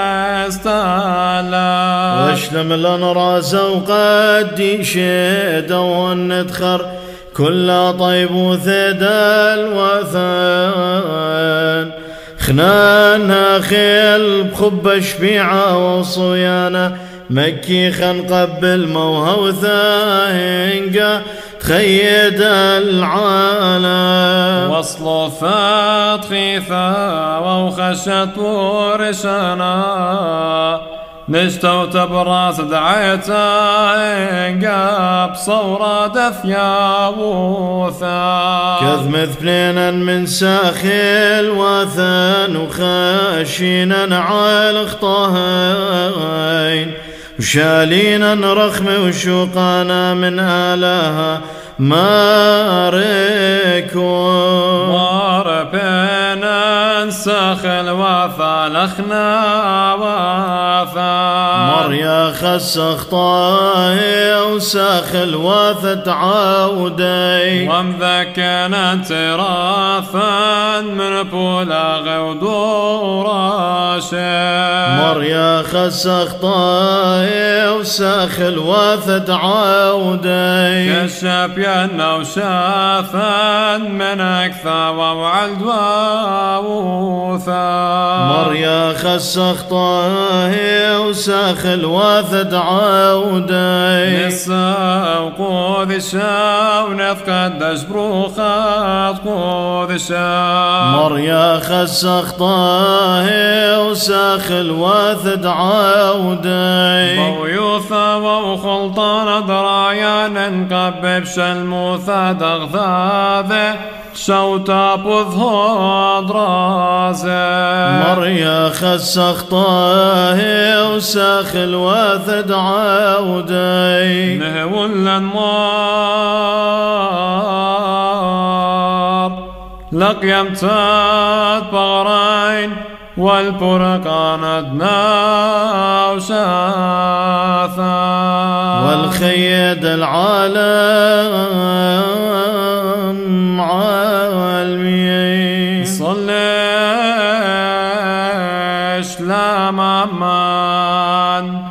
S2: يستالا
S1: واشلم الانراس وقد يشيد والندخر كل طيب وثد الوثان خنانا خيل بخب شبيعة وصيانة مكي خنقبل موهوثا تخيد العالم
S2: وصل فات خيفا وخشت ورشنا نشتو تبراس دعيتا انقاب صورة دثيا وثا
S1: كذ مثبلينا من ساخل وثان وخاشينا على خطاهين وشالينا رخم وشوقانا من آلها ماركون
S2: ماربنا ساخل وثا لخنا وثا
S1: مريا خسخ طاهي وساخل وثت عودي
S2: ومذكنا تراثا من بولاغ ودوراشي
S1: مريا خسخ طاهي وساخل وثت عودي
S2: كشف ينا وشافا من أكثر ووعد ووثا
S1: مريا خسخ طاهي وساخل وثت عودي
S2: نسا وقوذشا ونفقد بروخات قوذشا
S1: مريا خسخ طاهي وساخل وثت عودي
S2: بويوثا وخلطان درايا نقبب شلموثا دغذاذه شوتا بظهر رازه
S1: مريا خسخ طاهي وساخل وثد عودي
S2: نهو الانوار لقيمتات بغرين والبرقان أدنى وشاثا
S1: والخيد العالم عالمي صليش لا مامان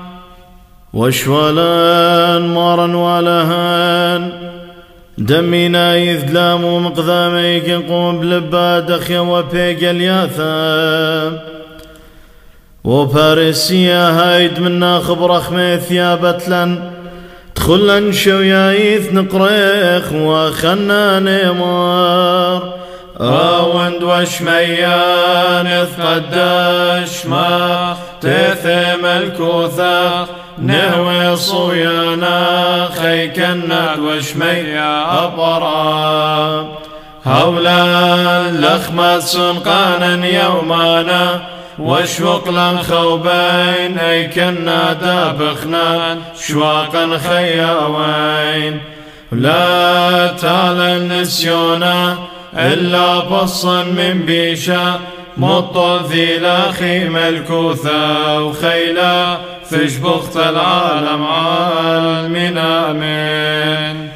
S1: وشولان مارا ولهان دمينا يذلام ومقذاميك يقوم بلباد أخيا وبيق الياثا وباريسيا هايد منا خبر أخمي ثيابت لن تخلن شويايث نقريخ وخنا نيمار أوند وشميان اثقدش ما تثم الكوثا نهوي صويانا خيكنات وشميا أبرا هولا لخمة سنقانا يومانا وشوق لنخوبين أي كنا دابخنان شواقا خياوين لا تعلم نسيونا إلا بصا من بيشا مطذي لاخي ملكوثا وخيلا فيش بخت العالم عالمنا من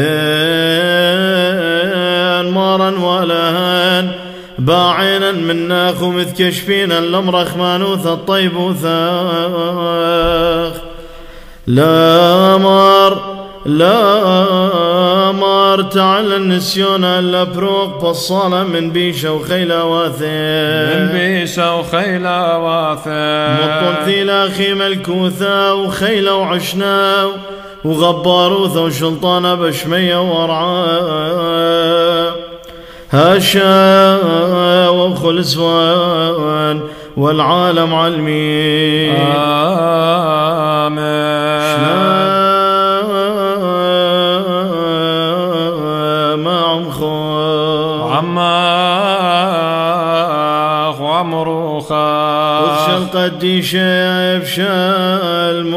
S1: إن مرا ولهن باعنا منا خمث كشفينا الأمرخ مانوث الطيب وثاخ لا مار تعال النسيون الأبروق بالصالة من بيشة وخيلة واثين
S2: من بيشة وخيلة واثين
S1: مطل ثيلا خيم الكوثة وخيلة وعشنا وغباروثة وشلطانة بشمية ورعاه هاشا وخل سوان والعالم علمي
S2: آمين عماخ وعمروخا
S1: وخشل قدي شايف شال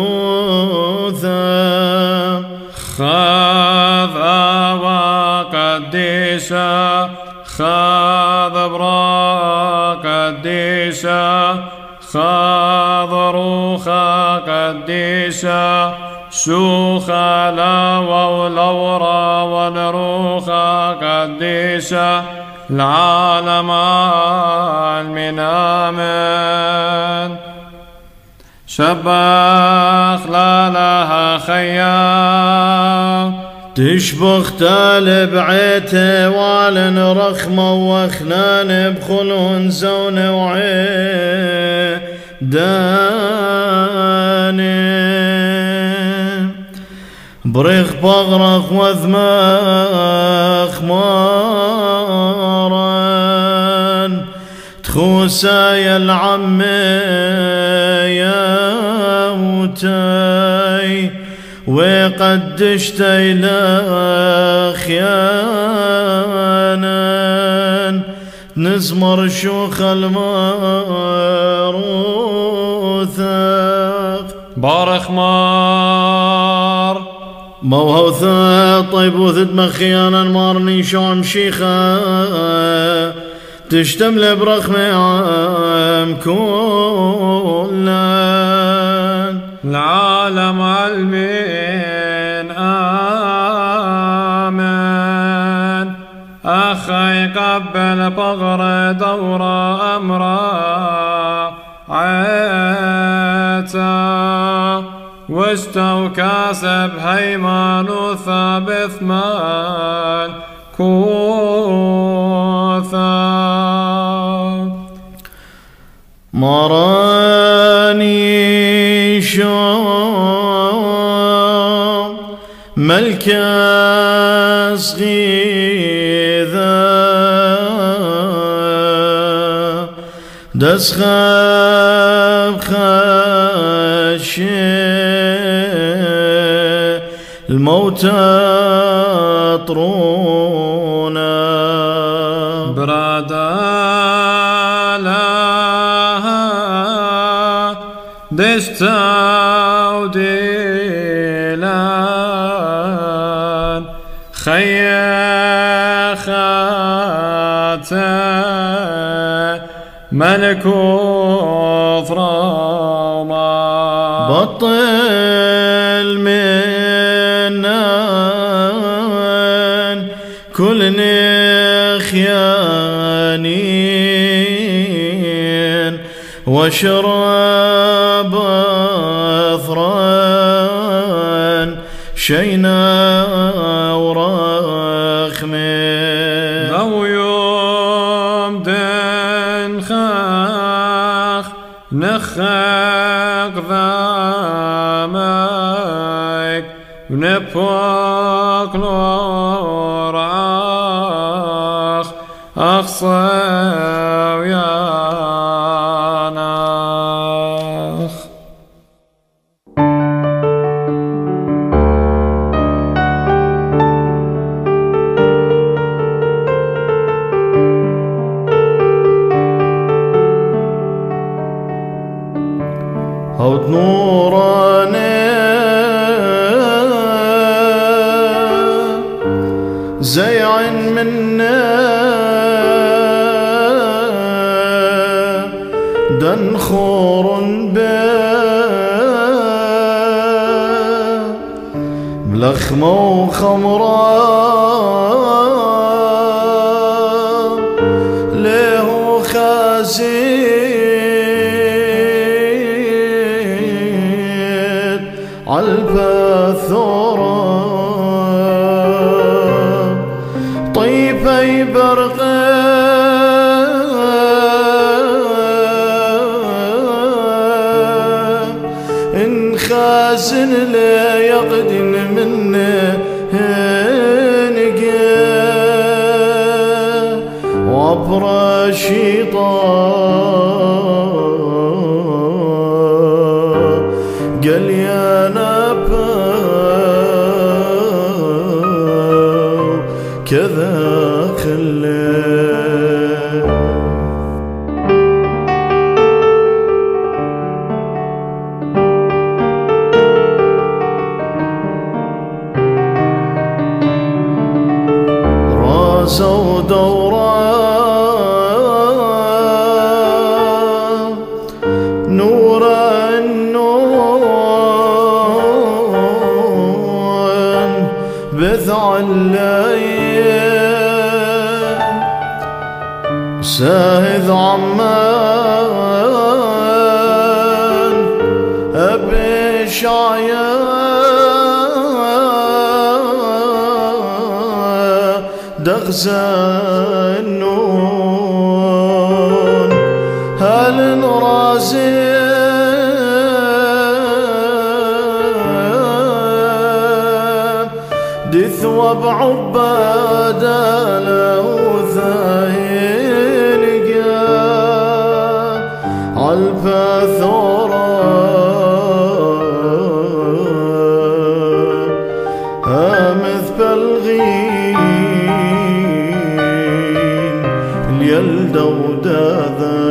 S1: موثا
S2: خاذ وقديشا خاذ برا قديسة خاذ روخا قديسة شوخا لا ولورا ونروخا قديسة العالم من آمن شبخ لا لها خيام
S1: تشبخ تال بعيته والن رخمة وخنان بخلون زون وعيداني بريخ بغرق وذمخ مارن تخوسايا العم يا موتاي وقدشتي لخيانا نزمر شوخ الماروثق
S2: بارخ مار
S1: موهوثة طيب وثد مخيانا مارني شوم شيخة تشتمل برخمة عام كلان
S2: العالم علمين آمن أخي قبل بغر دورة أمرا عيتا واشتو كاسب هيمان وثابث مال كوثا
S1: مراني شام ملكا صغيذا دسخاب خاشي الموتى طرونا
S2: برادا لها دشتا وديلان خيخاتا ملكو فراما
S1: بطل منان كل نخيانين وشرب أثران شينا ورخمين
S2: أو يوم دنخاخ نخاق ذامك ونبوك لورعاخ أخصاو يا ناخ
S1: هود نوراني زيع منا دنخور ملخمة وخمرة له خازين عالبثورة طيبي برقة إن خازن لا يقدن منه نقى وابرى شيطان قال يا نبا كذا خلاه راسه ودوران الليل ساهذ عمان أبي شعيا دغزنون هل رازي دث وبعباد له ثايلقا عالبثورة هامث بالغين اليلدة وداذا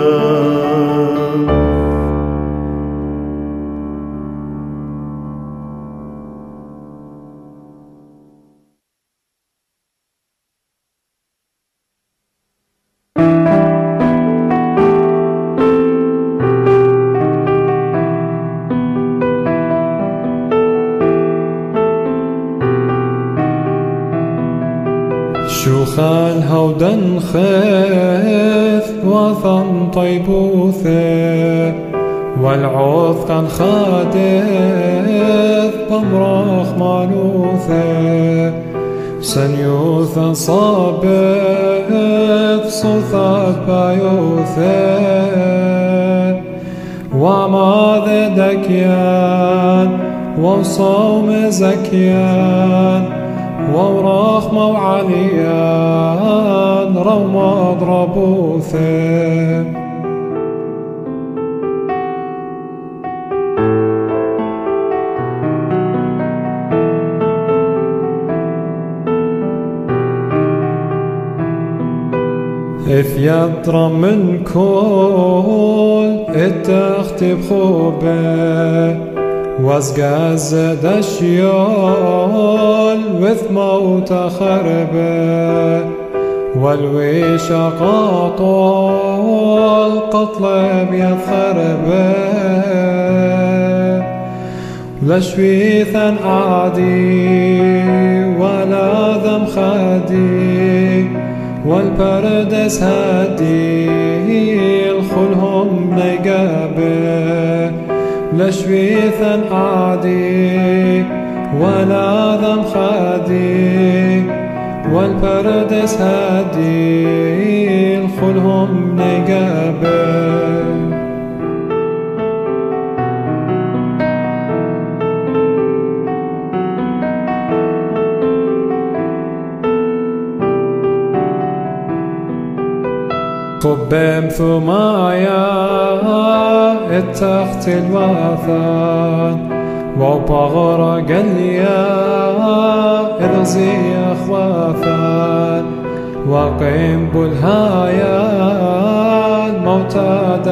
S2: شوخان هودن خيث وثن طيبوثه والعوث كان خادث بمرخ مالوثه سنيوث صابث صوثات بايوثه وما دكيان وصوم زكيان ووراخ موعليان روم اضربوثه إذ يضرب من كل التختب خوبه وزقاز دشيول وث موت خربه والويش قاطول قطل بيد خربه لشويثا عادي ولا ذم خادي والبردس هادي الخلهم نيقابه لشويثا عادي ولا ذم خادي والبردس هادي الخلهم نيقابه قبام ثمايا التخت الوثن وبغر قليا إذ زيخ وثن وقيم بالهايا الموتى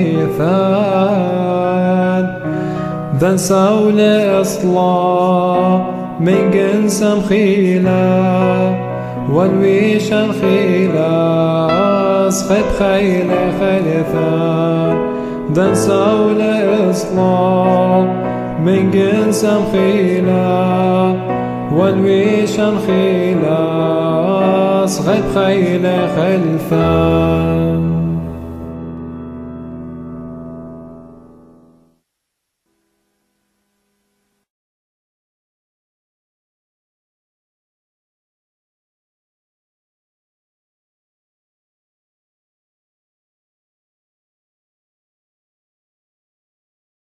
S2: دميثان ذن سول إصلا من قنسم خيلا والويشن خيلا خيب خيلة خلثان ذن سول إصلا من قنسم خيلا والويشن خيلا خيب خيلة خلثان